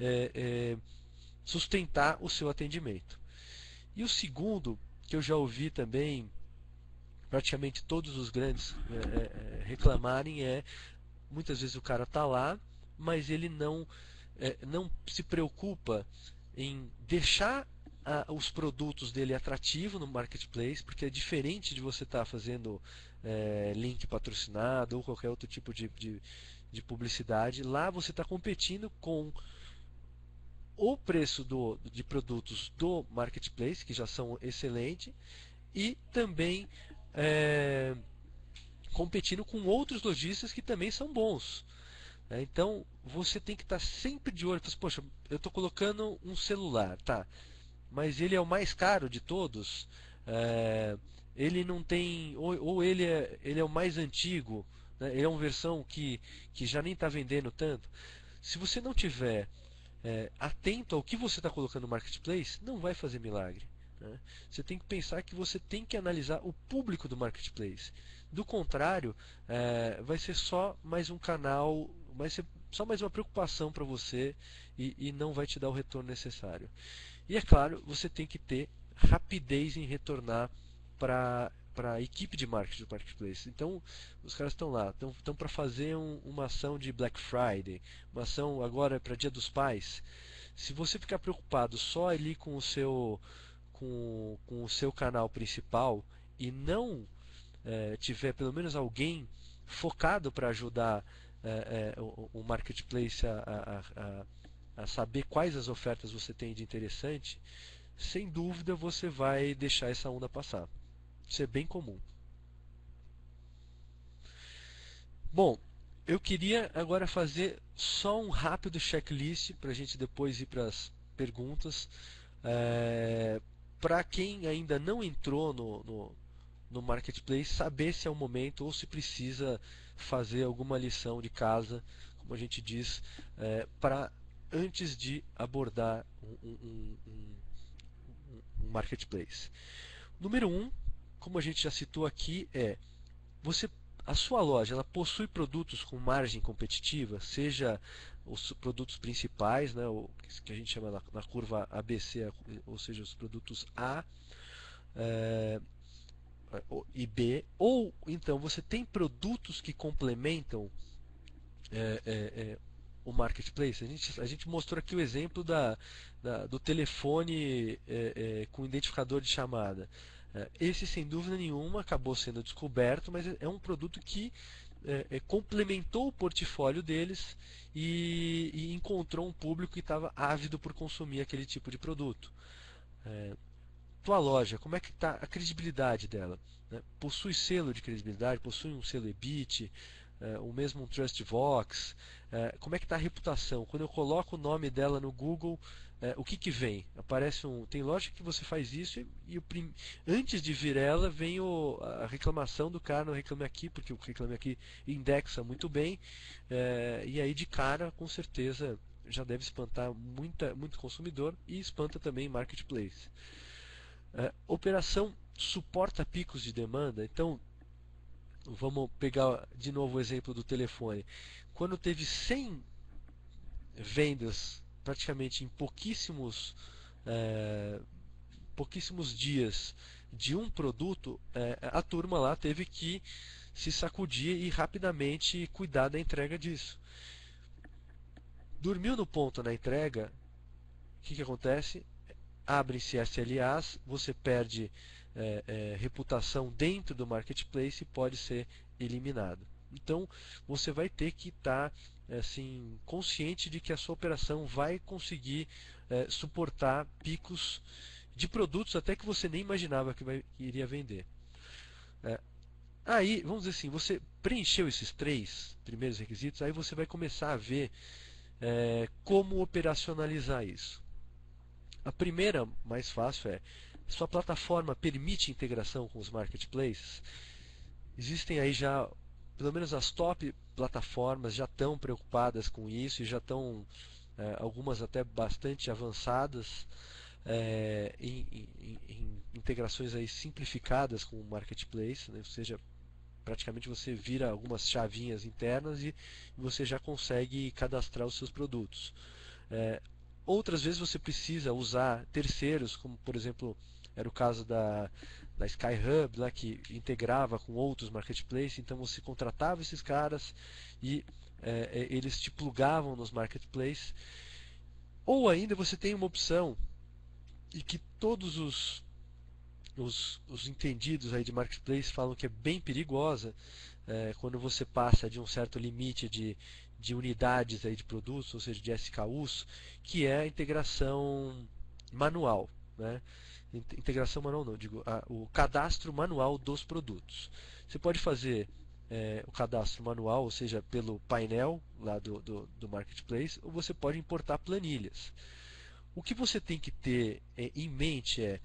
sustentar o seu atendimento. E o segundo, que eu já ouvi também praticamente todos os grandes reclamarem, muitas vezes o cara está lá, mas ele não não se preocupa em deixar os produtos dele atrativo no marketplace, porque é diferente de você estar fazendo link patrocinado ou qualquer outro tipo de publicidade. Lá você está competindo com o preço de produtos do marketplace, que já são excelentes, e também é, competindo com outros lojistas que também são bons. Então você tem que estar sempre de olho. Poxa, eu estou colocando um celular, tá? Mas ele é o mais caro de todos. é, Ele não tem, ou ele é o mais antigo, né? Ele é uma versão que já nem está vendendo tanto. Se você não tiver atento ao que você está colocando no marketplace, não vai fazer milagre. Né? Você tem que pensar que você tem que analisar o público do marketplace. Do contrário, vai ser só mais um canal, vai ser só mais uma preocupação para você e não vai te dar o retorno necessário. E é claro, você tem que ter rapidez em retornar para a equipe de marketing do marketplace. Então, os caras estão lá, estão para fazer uma ação de Black Friday, uma ação agora para Dia dos Pais. Se você ficar preocupado só ali com o seu canal principal e não tiver pelo menos alguém focado para ajudar o marketplace a saber quais as ofertas você tem de interessante, sem dúvida você vai deixar essa onda passar. Isso é bem comum. Bom, eu queria agora fazer só um rápido checklist para a gente depois ir para as perguntas. Para quem ainda não entrou no Marketplace, saber se é o momento ou se precisa fazer alguma lição de casa, como a gente diz, para antes de abordar um Marketplace. Número um, como a gente já citou aqui, você a sua loja ela possui produtos com margem competitiva, seja os produtos principais, né, o que a gente chama na curva ABC, ou seja, os produtos A é, e B, ou então você tem produtos que complementam é, é, é, o marketplace. A gente mostrou aqui o exemplo do telefone com identificador de chamada. Esse, sem dúvida nenhuma, acabou sendo descoberto, mas é um produto que complementou o portfólio deles e encontrou um público que estava ávido por consumir aquele tipo de produto. Tua loja, como é que está a credibilidade dela? Né? Possui selo de credibilidade, possui um selo EBIT, o mesmo um TrustVox? Como é que está a reputação? Quando eu coloco o nome dela no Google, o que que vem? Aparece tem loja que você faz isso antes de vir ela vem a reclamação do cara no Reclame Aqui, porque o Reclame Aqui indexa muito bem, e aí de cara, com certeza, já deve espantar muito consumidor e espanta também marketplace. Operação suporta picos de demanda. Então, vamos pegar de novo o exemplo do telefone. Quando teve 100 vendas, praticamente em pouquíssimos dias de um produto, a turma lá teve que se sacudir e rapidamente cuidar da entrega disso. Dormiu no ponto na entrega, o que acontece? Abrem-se SLAs, você perde reputação dentro do marketplace e pode ser eliminado. Então você vai ter que estar assim, consciente de que a sua operação vai conseguir suportar picos de produtos até que você nem imaginava que iria vender. Aí, vamos dizer assim, você preencheu esses três primeiros requisitos, aí você vai começar a ver como operacionalizar isso. A primeira, mais fácil, sua plataforma permite integração com os marketplaces? Existem aí já, pelo menos as top plataformas já estão preocupadas com isso e já estão, algumas até bastante avançadas, em integrações aí simplificadas com o marketplace, né? Ou seja, praticamente você vira algumas chavinhas internas e você já consegue cadastrar os seus produtos. Outras vezes você precisa usar terceiros, como por exemplo era o caso da SkyHub, lá, que integrava com outros marketplaces, então você contratava esses caras e eles te plugavam nos marketplaces. Ou ainda você tem uma opção e que todos os entendidos aí de marketplace falam que é bem perigosa, quando você passa de um certo limite de unidades aí de produtos, ou seja, de SKUs, que é a integração manual, né? Integração manual não, digo, o cadastro manual dos produtos. Você pode fazer o cadastro manual, ou seja, pelo painel lá do Marketplace, ou você pode importar planilhas. O que você tem que ter em mente é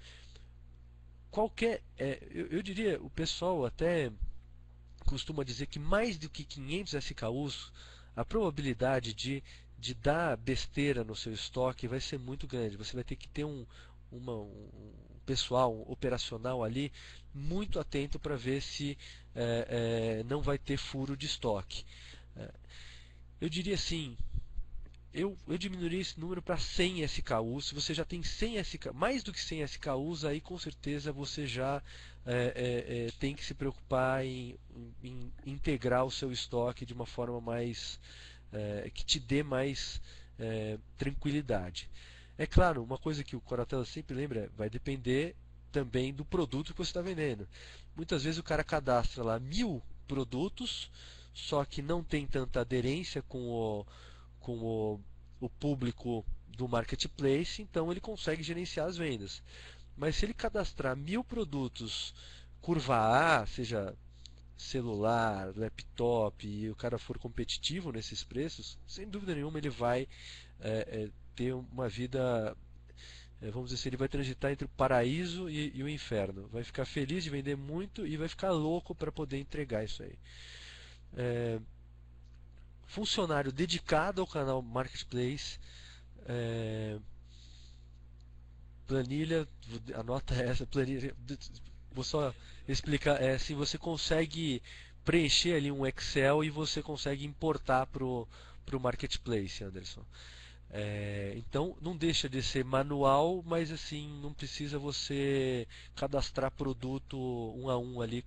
eu diria, o pessoal até costuma dizer que mais do que 500 SKUs, a probabilidade de dar besteira no seu estoque vai ser muito grande. Você vai ter que ter um pessoal um operacional ali muito atento para ver se não vai ter furo de estoque. Eu diria assim, eu diminuiria esse número para 100 SKUs. Se você já tem 100 SKUs, mais do que 100 SKUs, aí com certeza você já tem que se preocupar em integrar o seu estoque de uma forma mais que te dê mais tranquilidade. É claro, uma coisa que o Coratella sempre lembra vai depender também do produto que você está vendendo. Muitas vezes o cara cadastra lá 1000 produtos, só que não tem tanta aderência com o público do marketplace, então ele consegue gerenciar as vendas. Mas se ele cadastrar 1000 produtos curva A, seja celular, laptop, e o cara for competitivo nesses preços, sem dúvida nenhuma ele vai ter uma vida, vamos dizer assim, ele vai transitar entre o paraíso e o inferno. Vai ficar feliz de vender muito e vai ficar louco para poder entregar isso aí. É, funcionário dedicado ao canal Marketplace, é, planilha, anota essa planilha. Vou só explicar. Se você consegue preencher ali um Excel e você consegue importar pro Marketplace, Anderson. Então não deixa de ser manual, mas assim não precisa você cadastrar produto um a um ali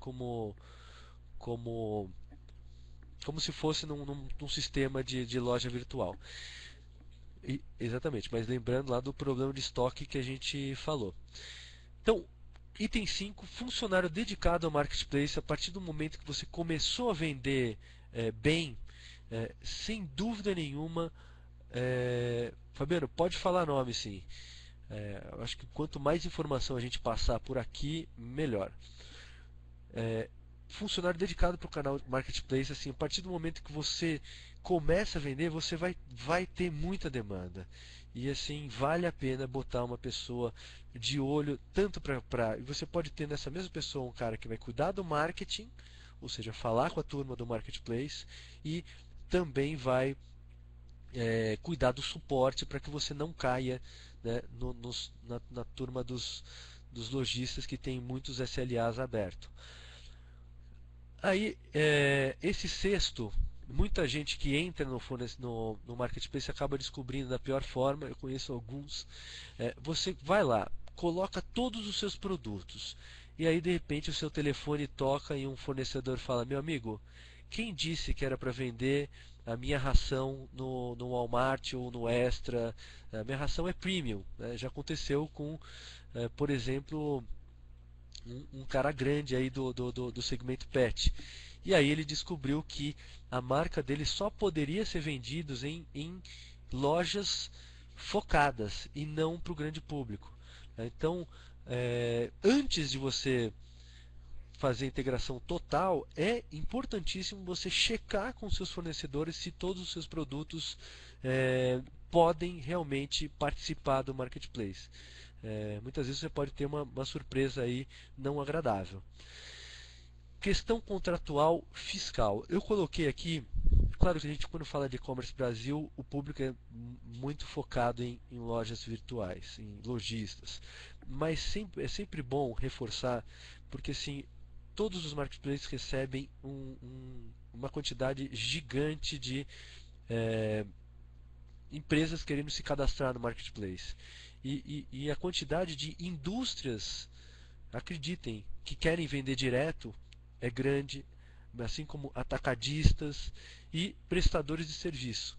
como como se fosse num sistema de loja virtual. Exatamente, mas lembrando lá do problema de estoque que a gente falou. Então, item 5, funcionário dedicado ao marketplace. A partir do momento que você começou a vender bem, sem dúvida nenhuma, Fabiano, pode falar nome sim. Eu acho que quanto mais informação a gente passar por aqui, melhor. Funcionário dedicado para o canal Marketplace, assim, a partir do momento que você começa a vender, você vai ter muita demanda. E assim, vale a pena botar uma pessoa de olho, tanto para. Você pode ter nessa mesma pessoa um cara que vai cuidar do marketing, ou seja, falar com a turma do Marketplace, e também vai cuidar do suporte para que você não caia, né, na turma dos lojistas que tem muitos SLAs abertos. Aí, esse sexto, muita gente que entra no Marketplace acaba descobrindo da pior forma, eu conheço alguns. Você vai lá, coloca todos os seus produtos, e aí de repente o seu telefone toca e um fornecedor fala: Meu amigo, quem disse que era para vender a minha ração no Walmart ou no Extra? A minha ração é premium, né? Já aconteceu com, por exemplo, um cara grande aí do segmento pet. E aí ele descobriu que a marca dele só poderia ser vendida em lojas focadas e não para o grande público. Então, antes de você fazer a integração total, é importantíssimo você checar com seus fornecedores se todos os seus produtos podem realmente participar do marketplace. Muitas vezes você pode ter uma surpresa aí não agradável. Questão contratual fiscal. Eu coloquei aqui, claro que a gente quando fala de e-commerce Brasil, o público é muito focado em lojas virtuais, em lojistas. Mas é sempre bom reforçar, porque assim, todos os marketplaces recebem uma quantidade gigante de empresas querendo se cadastrar no marketplace. E a quantidade de indústrias, acreditem, que querem vender direto é grande, assim como atacadistas e prestadores de serviço.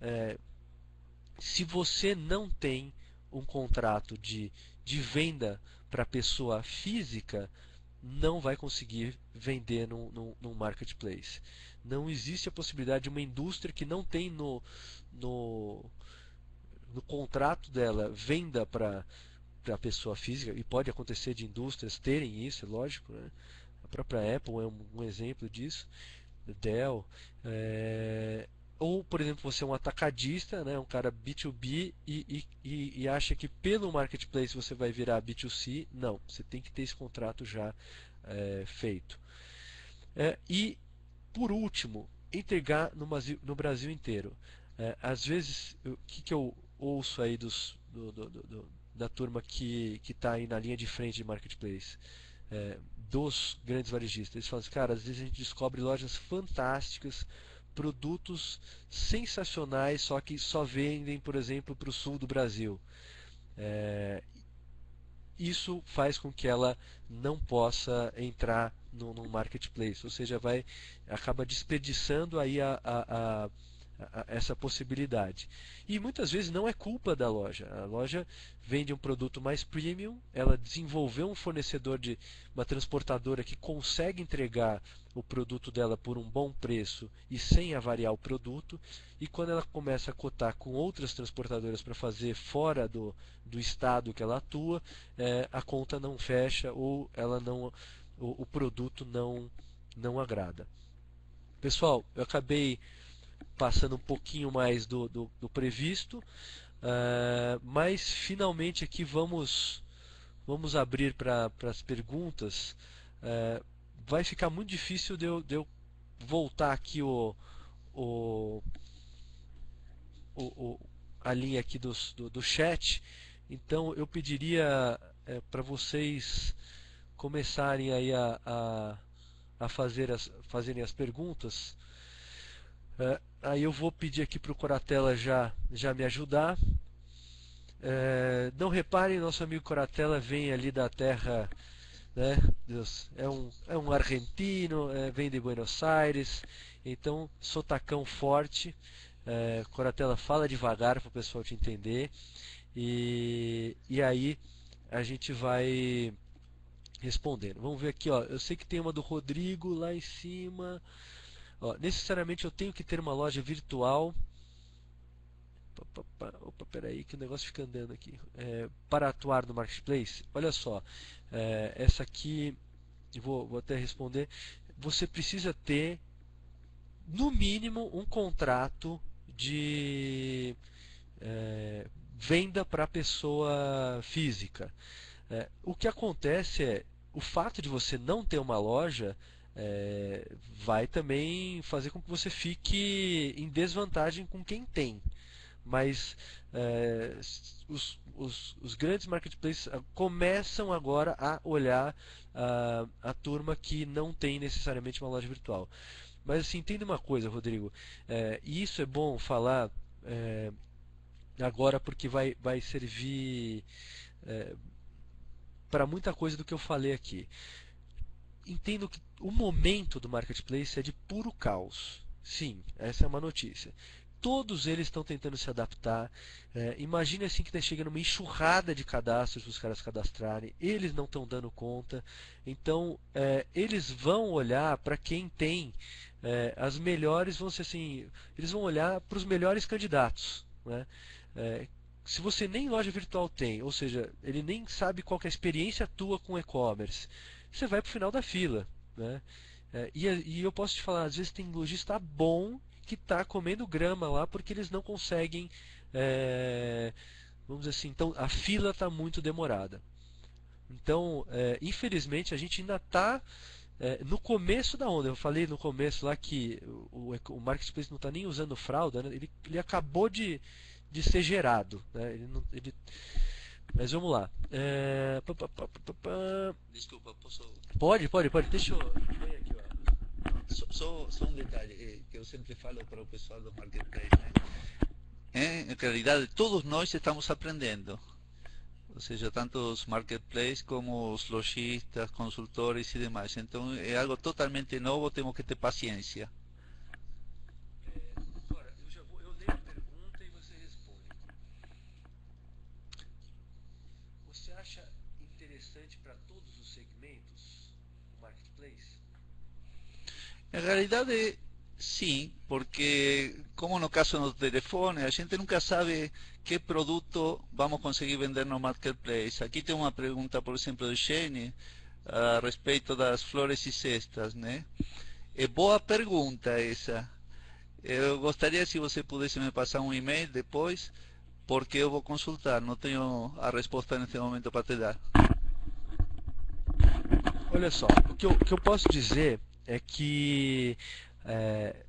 Se você não tem um contrato de venda para pessoa física, não vai conseguir vender num marketplace. Não existe a possibilidade de uma indústria que não tem no, no contrato dela venda para pessoa física, e pode acontecer de indústrias terem isso, é lógico, né? A própria Apple é um exemplo disso, Dell. Ou, por exemplo, você é um atacadista, né, um cara B2B e acha que pelo marketplace você vai virar B2C. Não, você tem que ter esse contrato já feito. E, por último, entregar no Brasil inteiro. Às vezes, o que eu ouço aí da turma que está aí na linha de frente de marketplace? Dos grandes varejistas. Eles falam assim, cara, às vezes a gente descobre lojas fantásticas, produtos sensacionais, só que só vendem, por exemplo, para o sul do Brasil. Isso faz com que ela não possa entrar no marketplace, ou seja, acaba desperdiçando aí essa possibilidade. E muitas vezes não é culpa da loja. A loja vende um produto mais premium, ela desenvolveu um fornecedor de uma transportadora que consegue entregar o produto dela por um bom preço e sem avariar o produto, e quando ela começa a cotar com outras transportadoras para fazer fora do estado que ela atua, a conta não fecha ou ela não, o produto não agrada. Pessoal, eu acabei passando um pouquinho mais do previsto, mas finalmente aqui vamos abrir para as perguntas. Vai ficar muito difícil de eu voltar aqui o, o- a linha aqui do chat, então eu pediria para vocês começarem aí a fazerem as perguntas. Aí eu vou pedir aqui para o Coratella já me ajudar. Não reparem, nosso amigo Coratella vem ali da terra, né? Deus, é um argentino, vem de Buenos Aires, então sotacão forte. Coratella, fala devagar para o pessoal te entender. E aí a gente vai respondendo. Vamos ver aqui, ó. Eu sei que tem uma do Rodrigo lá em cima. Ó, necessariamente eu tenho que ter uma loja virtual. Opa, peraí que o negócio fica andando aqui. Para atuar no marketplace, olha só. Essa aqui, eu vou até responder. Você precisa ter, no mínimo, um contrato de venda para pessoa física. O que acontece é, o fato de você não ter uma loja vai também fazer com que você fique em desvantagem com quem tem. Mas os grandes marketplaces começam agora a olhar a turma que não tem necessariamente uma loja virtual. Mas assim, entenda uma coisa, Rodrigo, e isso é bom falar agora porque vai servir para muita coisa do que eu falei aqui. Entendo que o momento do marketplace é de puro caos. Sim, essa é uma notícia. Todos eles estão tentando se adaptar. Imagine assim que está chegando uma enxurrada de cadastros para os caras cadastrarem. Eles não estão dando conta. Então, eles vão olhar para quem tem as melhores, vão ser assim, eles vão olhar para os melhores candidatos, né? Se você nem loja virtual tem, ou seja, ele nem sabe qual que é a experiência tua com e-commerce, você vai para o final da fila, né? E eu posso te falar, às vezes tem lojista bom que está comendo grama lá porque eles não conseguem, vamos dizer assim, então a fila está muito demorada. Então, infelizmente, a gente ainda está no começo da onda. Eu falei no começo lá que o marketplace não está nem usando fralda, né? Ele acabou de ser gerado, né? Mas vamos lá.
Desculpa, posso.
Pode. Deixa eu. Põe aqui, ó.
Só um detalhe que eu sempre falo para o pessoal do Marketplace, né? Em realidade, todos nós estamos aprendendo. ou seja, tanto os marketplaces como os lojistas, consultores e demais. Então é algo totalmente novo, temos que ter paciência.
Agora, eu leio a pergunta e você responde. Você acha interessante para todos os segmentos o marketplace?
Em realidade, sim, porque como no caso do telefone, a gente nunca sabe que produto vamos conseguir vender no marketplace. Aqui tem uma pergunta, por exemplo, de Shane a respeito das flores e cestas, né? É boa pergunta essa. Eu gostaria se você pudesse me passar um e-mail depois, porque eu vou consultar. Não tenho a resposta neste momento para te dar.
Olha só, o que eu posso dizer é que é,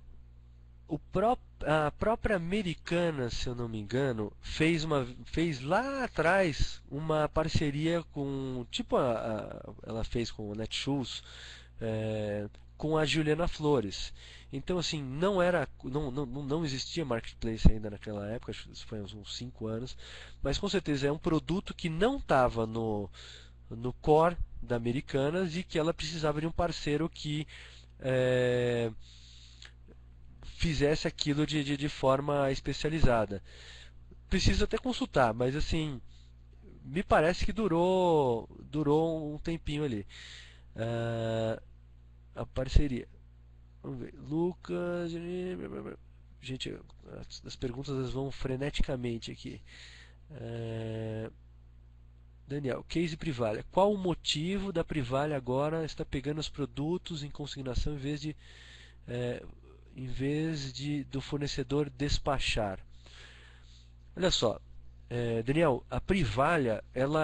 a própria Americana, se eu não me engano, fez lá atrás uma parceria com, tipo ela fez com o Netshoes, com a Juliana Flores. Então assim, não existia marketplace ainda naquela época, acho que isso foi uns 5 anos, mas com certeza é um produto que não estava no core da Americanas e que ela precisava de um parceiro que é, fizesse aquilo de forma especializada. Preciso até consultar, mas assim, me parece que durou um tempinho ali. Ah, a parceria. Vamos ver. Lucas. Gente, as perguntas elas vão freneticamente aqui. Ah, Daniel, case Privalha. Qual o motivo da Privalha agora está pegando os produtos em consignação eh, em vez de do fornecedor despachar? Olha só, Daniel, a Privalha ela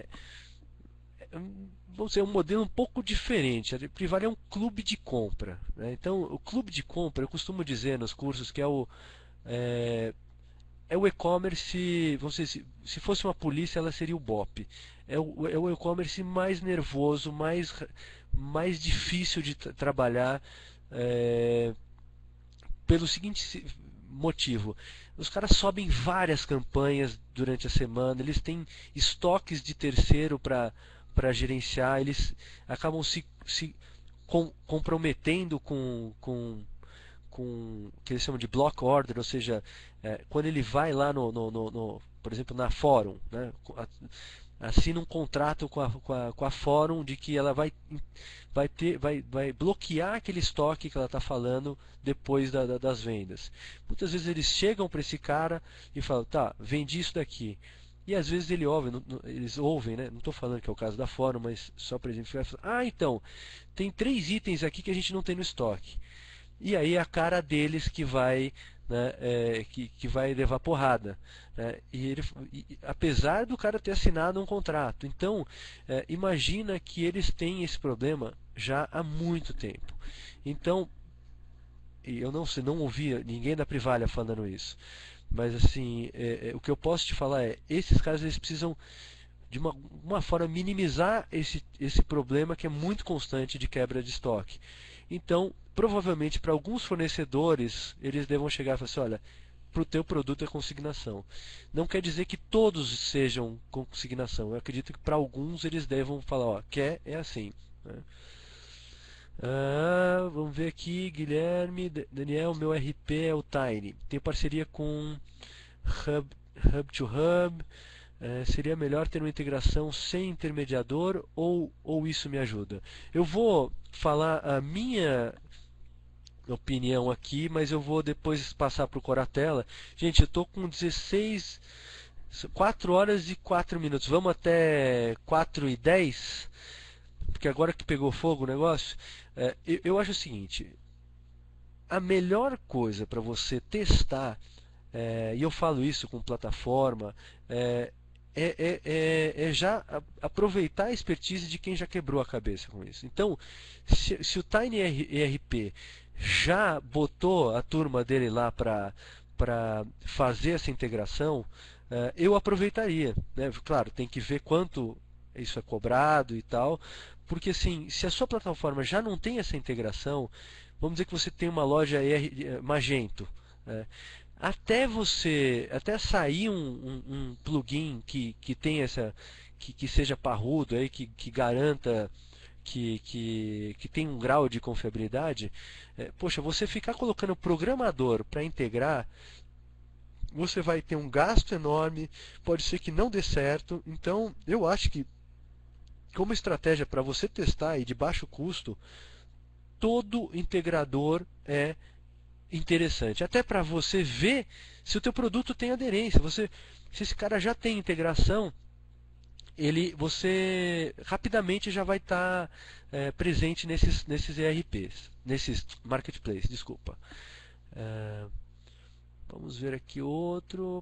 vamos dizer, um modelo um pouco diferente. A Privalha é um clube de compra, né? Então, o clube de compra, eu costumo dizer nos cursos que é, é o e-commerce, vamos dizer, se fosse uma polícia, ela seria o BOP. É o e-commerce mais nervoso, mais difícil de trabalhar, é, pelo seguinte motivo: os caras sobem várias campanhas durante a semana, eles têm estoques de terceiro para gerenciar, eles acabam se comprometendo com o que eles chamam de block order, ou seja, quando ele vai lá por exemplo, na Fórum, né, assina um contrato com a Fórum de que ela vai bloquear aquele estoque que ela está falando depois das vendas. Muitas vezes eles chegam para esse cara e falam, tá, vendi isso daqui. E às vezes eles ouvem, né? Não estou falando que é o caso da Fórum, mas só para exemplificar, ah, então, tem 3 itens aqui que a gente não tem no estoque. E aí é a cara deles que vai, né, que vai levar porrada, né? Apesar do cara ter assinado um contrato. Então, imagina que eles têm esse problema já há muito tempo. Então, e eu não sei, não ouvi ninguém da Privalha falando isso. Mas assim, o que eu posso te falar é, esses caras eles precisam de uma forma minimizar esse problema que é muito constante de quebra de estoque. Então, provavelmente para alguns fornecedores, eles devam chegar e falar assim, olha, para o teu produto é consignação. Não quer dizer que todos sejam consignação. Eu acredito que para alguns eles devam falar, ó, quer é assim, né? Vamos ver aqui, Guilherme, Daniel, meu RP é o Tiny. Tem parceria com Hub, Hub to Hub. Seria melhor ter uma integração sem intermediador ou isso me ajuda? Eu vou falar a minha opinião aqui, mas eu vou depois passar para o Coratella. Gente, eu estou com 4 horas e 4 minutos. Vamos até 4 e 10, porque agora que pegou fogo o negócio. Eu acho o seguinte: a melhor coisa para você testar, e eu falo isso com plataforma, é já aproveitar a expertise de quem já quebrou a cabeça com isso. Então, se o Tiny ERP já botou a turma dele lá para fazer essa integração, eu aproveitaria, né? Claro, tem que ver quanto isso é cobrado e tal, porque assim, se a sua plataforma já não tem essa integração, vamos dizer que você tem uma loja Magento, né? até sair um plugin que tenha que seja parrudo aí, que garanta que tem um grau de confiabilidade, poxa, você ficar colocando programador para integrar, você vai ter um gasto enorme, pode ser que não dê certo. Então, eu acho que como estratégia para você testar e de baixo custo, todo integrador é interessante, até para você ver se o teu produto tem aderência. Se esse cara já tem integração, você rapidamente já vai estar presente nesses ERPs, nesses marketplaces, desculpa. É, vamos ver aqui outro.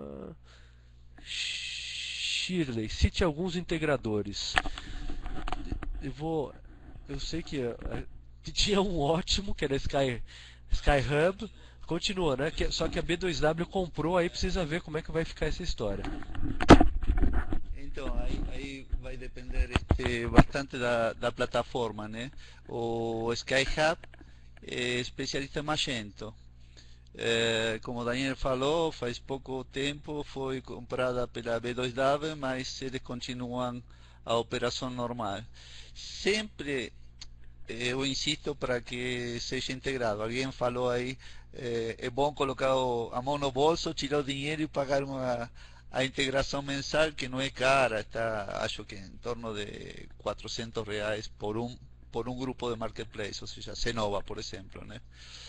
Shirley, cite alguns integradores. Eu vou, eu sei que tinha um ótimo que era Skyhub. Continua, né? Só que a B2W comprou, aí precisa ver como é que vai ficar essa história.
Então, aí vai depender bastante da plataforma, né? O SkyHub é especialista em Magento. Como o Daniel falou, faz pouco tempo foi comprada pela B2W, mas eles continuam a operação normal. Sempre eu insisto para que seja integrado. Alguém falou aí, é bom colocar a mão no bolso, tirar o dinheiro e pagar a integração mensal, que não é cara, está, acho que em torno de R$ 400 por um grupo de marketplace, ou seja, Cenova, por exemplo, né?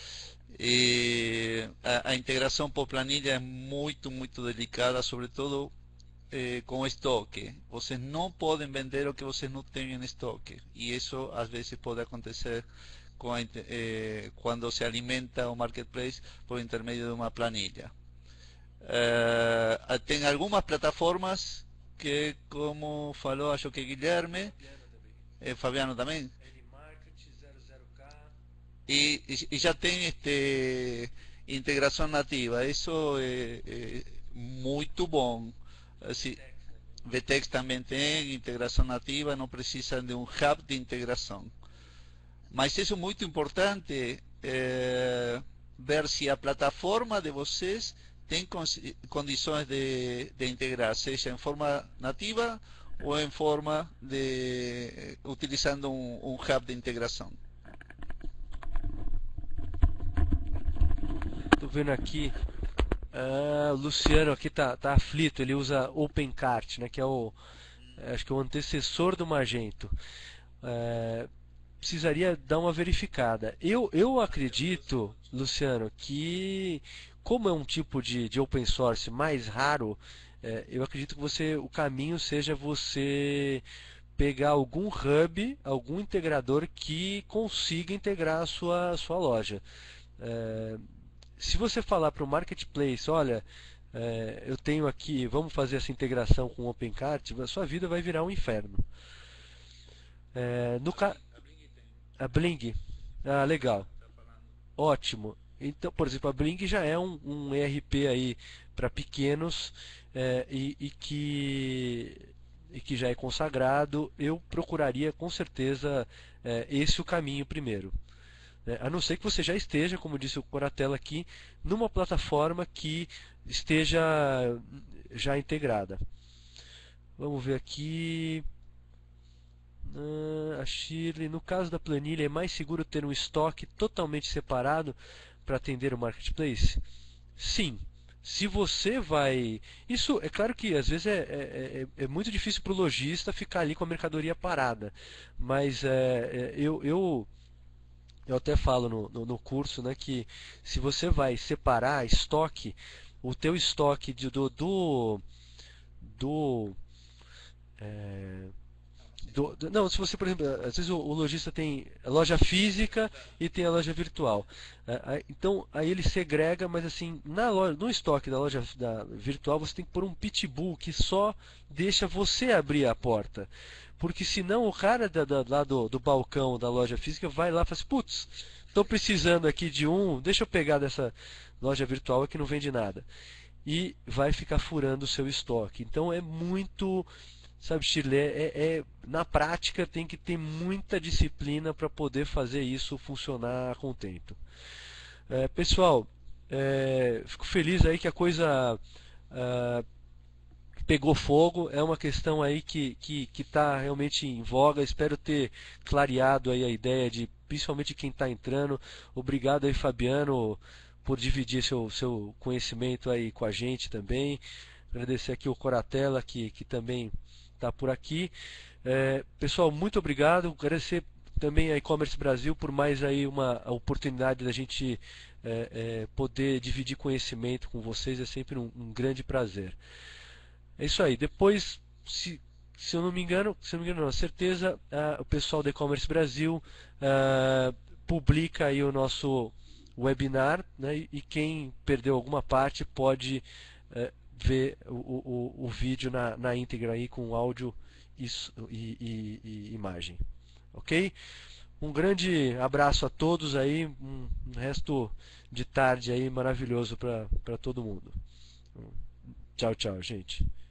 E a integração por planilha é muito delicada, sobretudo com estoque. Vocês não podem vender o que vocês não têm em estoque. E isso às vezes pode acontecer quando se alimenta o marketplace por intermédio de uma planilha. Tem algumas plataformas que, como falou, acho que Guilherme, Fabiano também, e já tem integração nativa. Isso é muito bom. Assim, VTEX também tem integração nativa, não precisa de um hub de integração. Mas isso é muito importante, ver se a plataforma de vocês tem condições de integrar, seja em forma nativa ou em forma de utilizando um hub de integração.
Tô vendo aqui, o Luciano aqui tá aflito, ele usa OpenCart, né, que é acho que é o antecessor do Magento. É, precisaria dar uma verificada. Eu acredito, Luciano, que como é um tipo de open source mais raro, eu acredito que o caminho seja você pegar algum hub, algum integrador que consiga integrar a sua loja. É, se você falar para o marketplace, olha, eu tenho aqui, vamos fazer essa integração com o OpenCart, a sua vida vai virar um inferno. É, no ca... A Bling, legal, ótimo. Então, por exemplo, a Bling já é um ERP aí para pequenos, e que já é consagrado. Eu procuraria com certeza esse o caminho primeiro. A não ser que você já esteja, como disse o Coratella aqui, numa plataforma que esteja já integrada. Vamos ver aqui. A Shirley, no caso da planilha, é mais seguro ter um estoque totalmente separado para atender o marketplace? Sim. Se você vai. Isso é claro que às vezes é muito difícil para o lojista ficar ali com a mercadoria parada. Mas eu até falo no curso, né, que se você vai separar estoque, o teu estoque do não, se você, por exemplo, às vezes o lojista tem a loja física e tem a loja virtual. Então, aí ele segrega, mas assim, no estoque da loja virtual você tem que pôr um pitbull que só deixa você abrir a porta. Porque senão o cara lá do balcão da loja física vai lá e fala assim, putz, estou precisando aqui de deixa eu pegar dessa loja virtual que não vende nada. E vai ficar furando o seu estoque. Então é muito. Sabe, Shirley, na prática tem que ter muita disciplina para poder fazer isso funcionar a contento. Pessoal, Fico feliz aí que a coisa ah, pegou fogo. É uma questão aí que está realmente em voga. Espero ter clareado aí a ideia de principalmente quem está entrando. Obrigado aí, Fabiano, por dividir seu conhecimento aí com a gente também. Agradecer aqui o Coratella que também está por aqui. Pessoal, muito obrigado. Agradecer também a E-Commerce Brasil por mais aí uma oportunidade da gente poder dividir conhecimento com vocês. É sempre um grande prazer. É isso aí. Depois, se eu não me engano, se eu não me engano, não, certeza, o pessoal da E-Commerce Brasil publica aí o nosso webinar, né, e quem perdeu alguma parte pode ver o vídeo na íntegra aí com áudio e imagem. Ok? Um grande abraço a todos aí, um resto de tarde aí maravilhoso para todo mundo. Tchau, tchau, gente.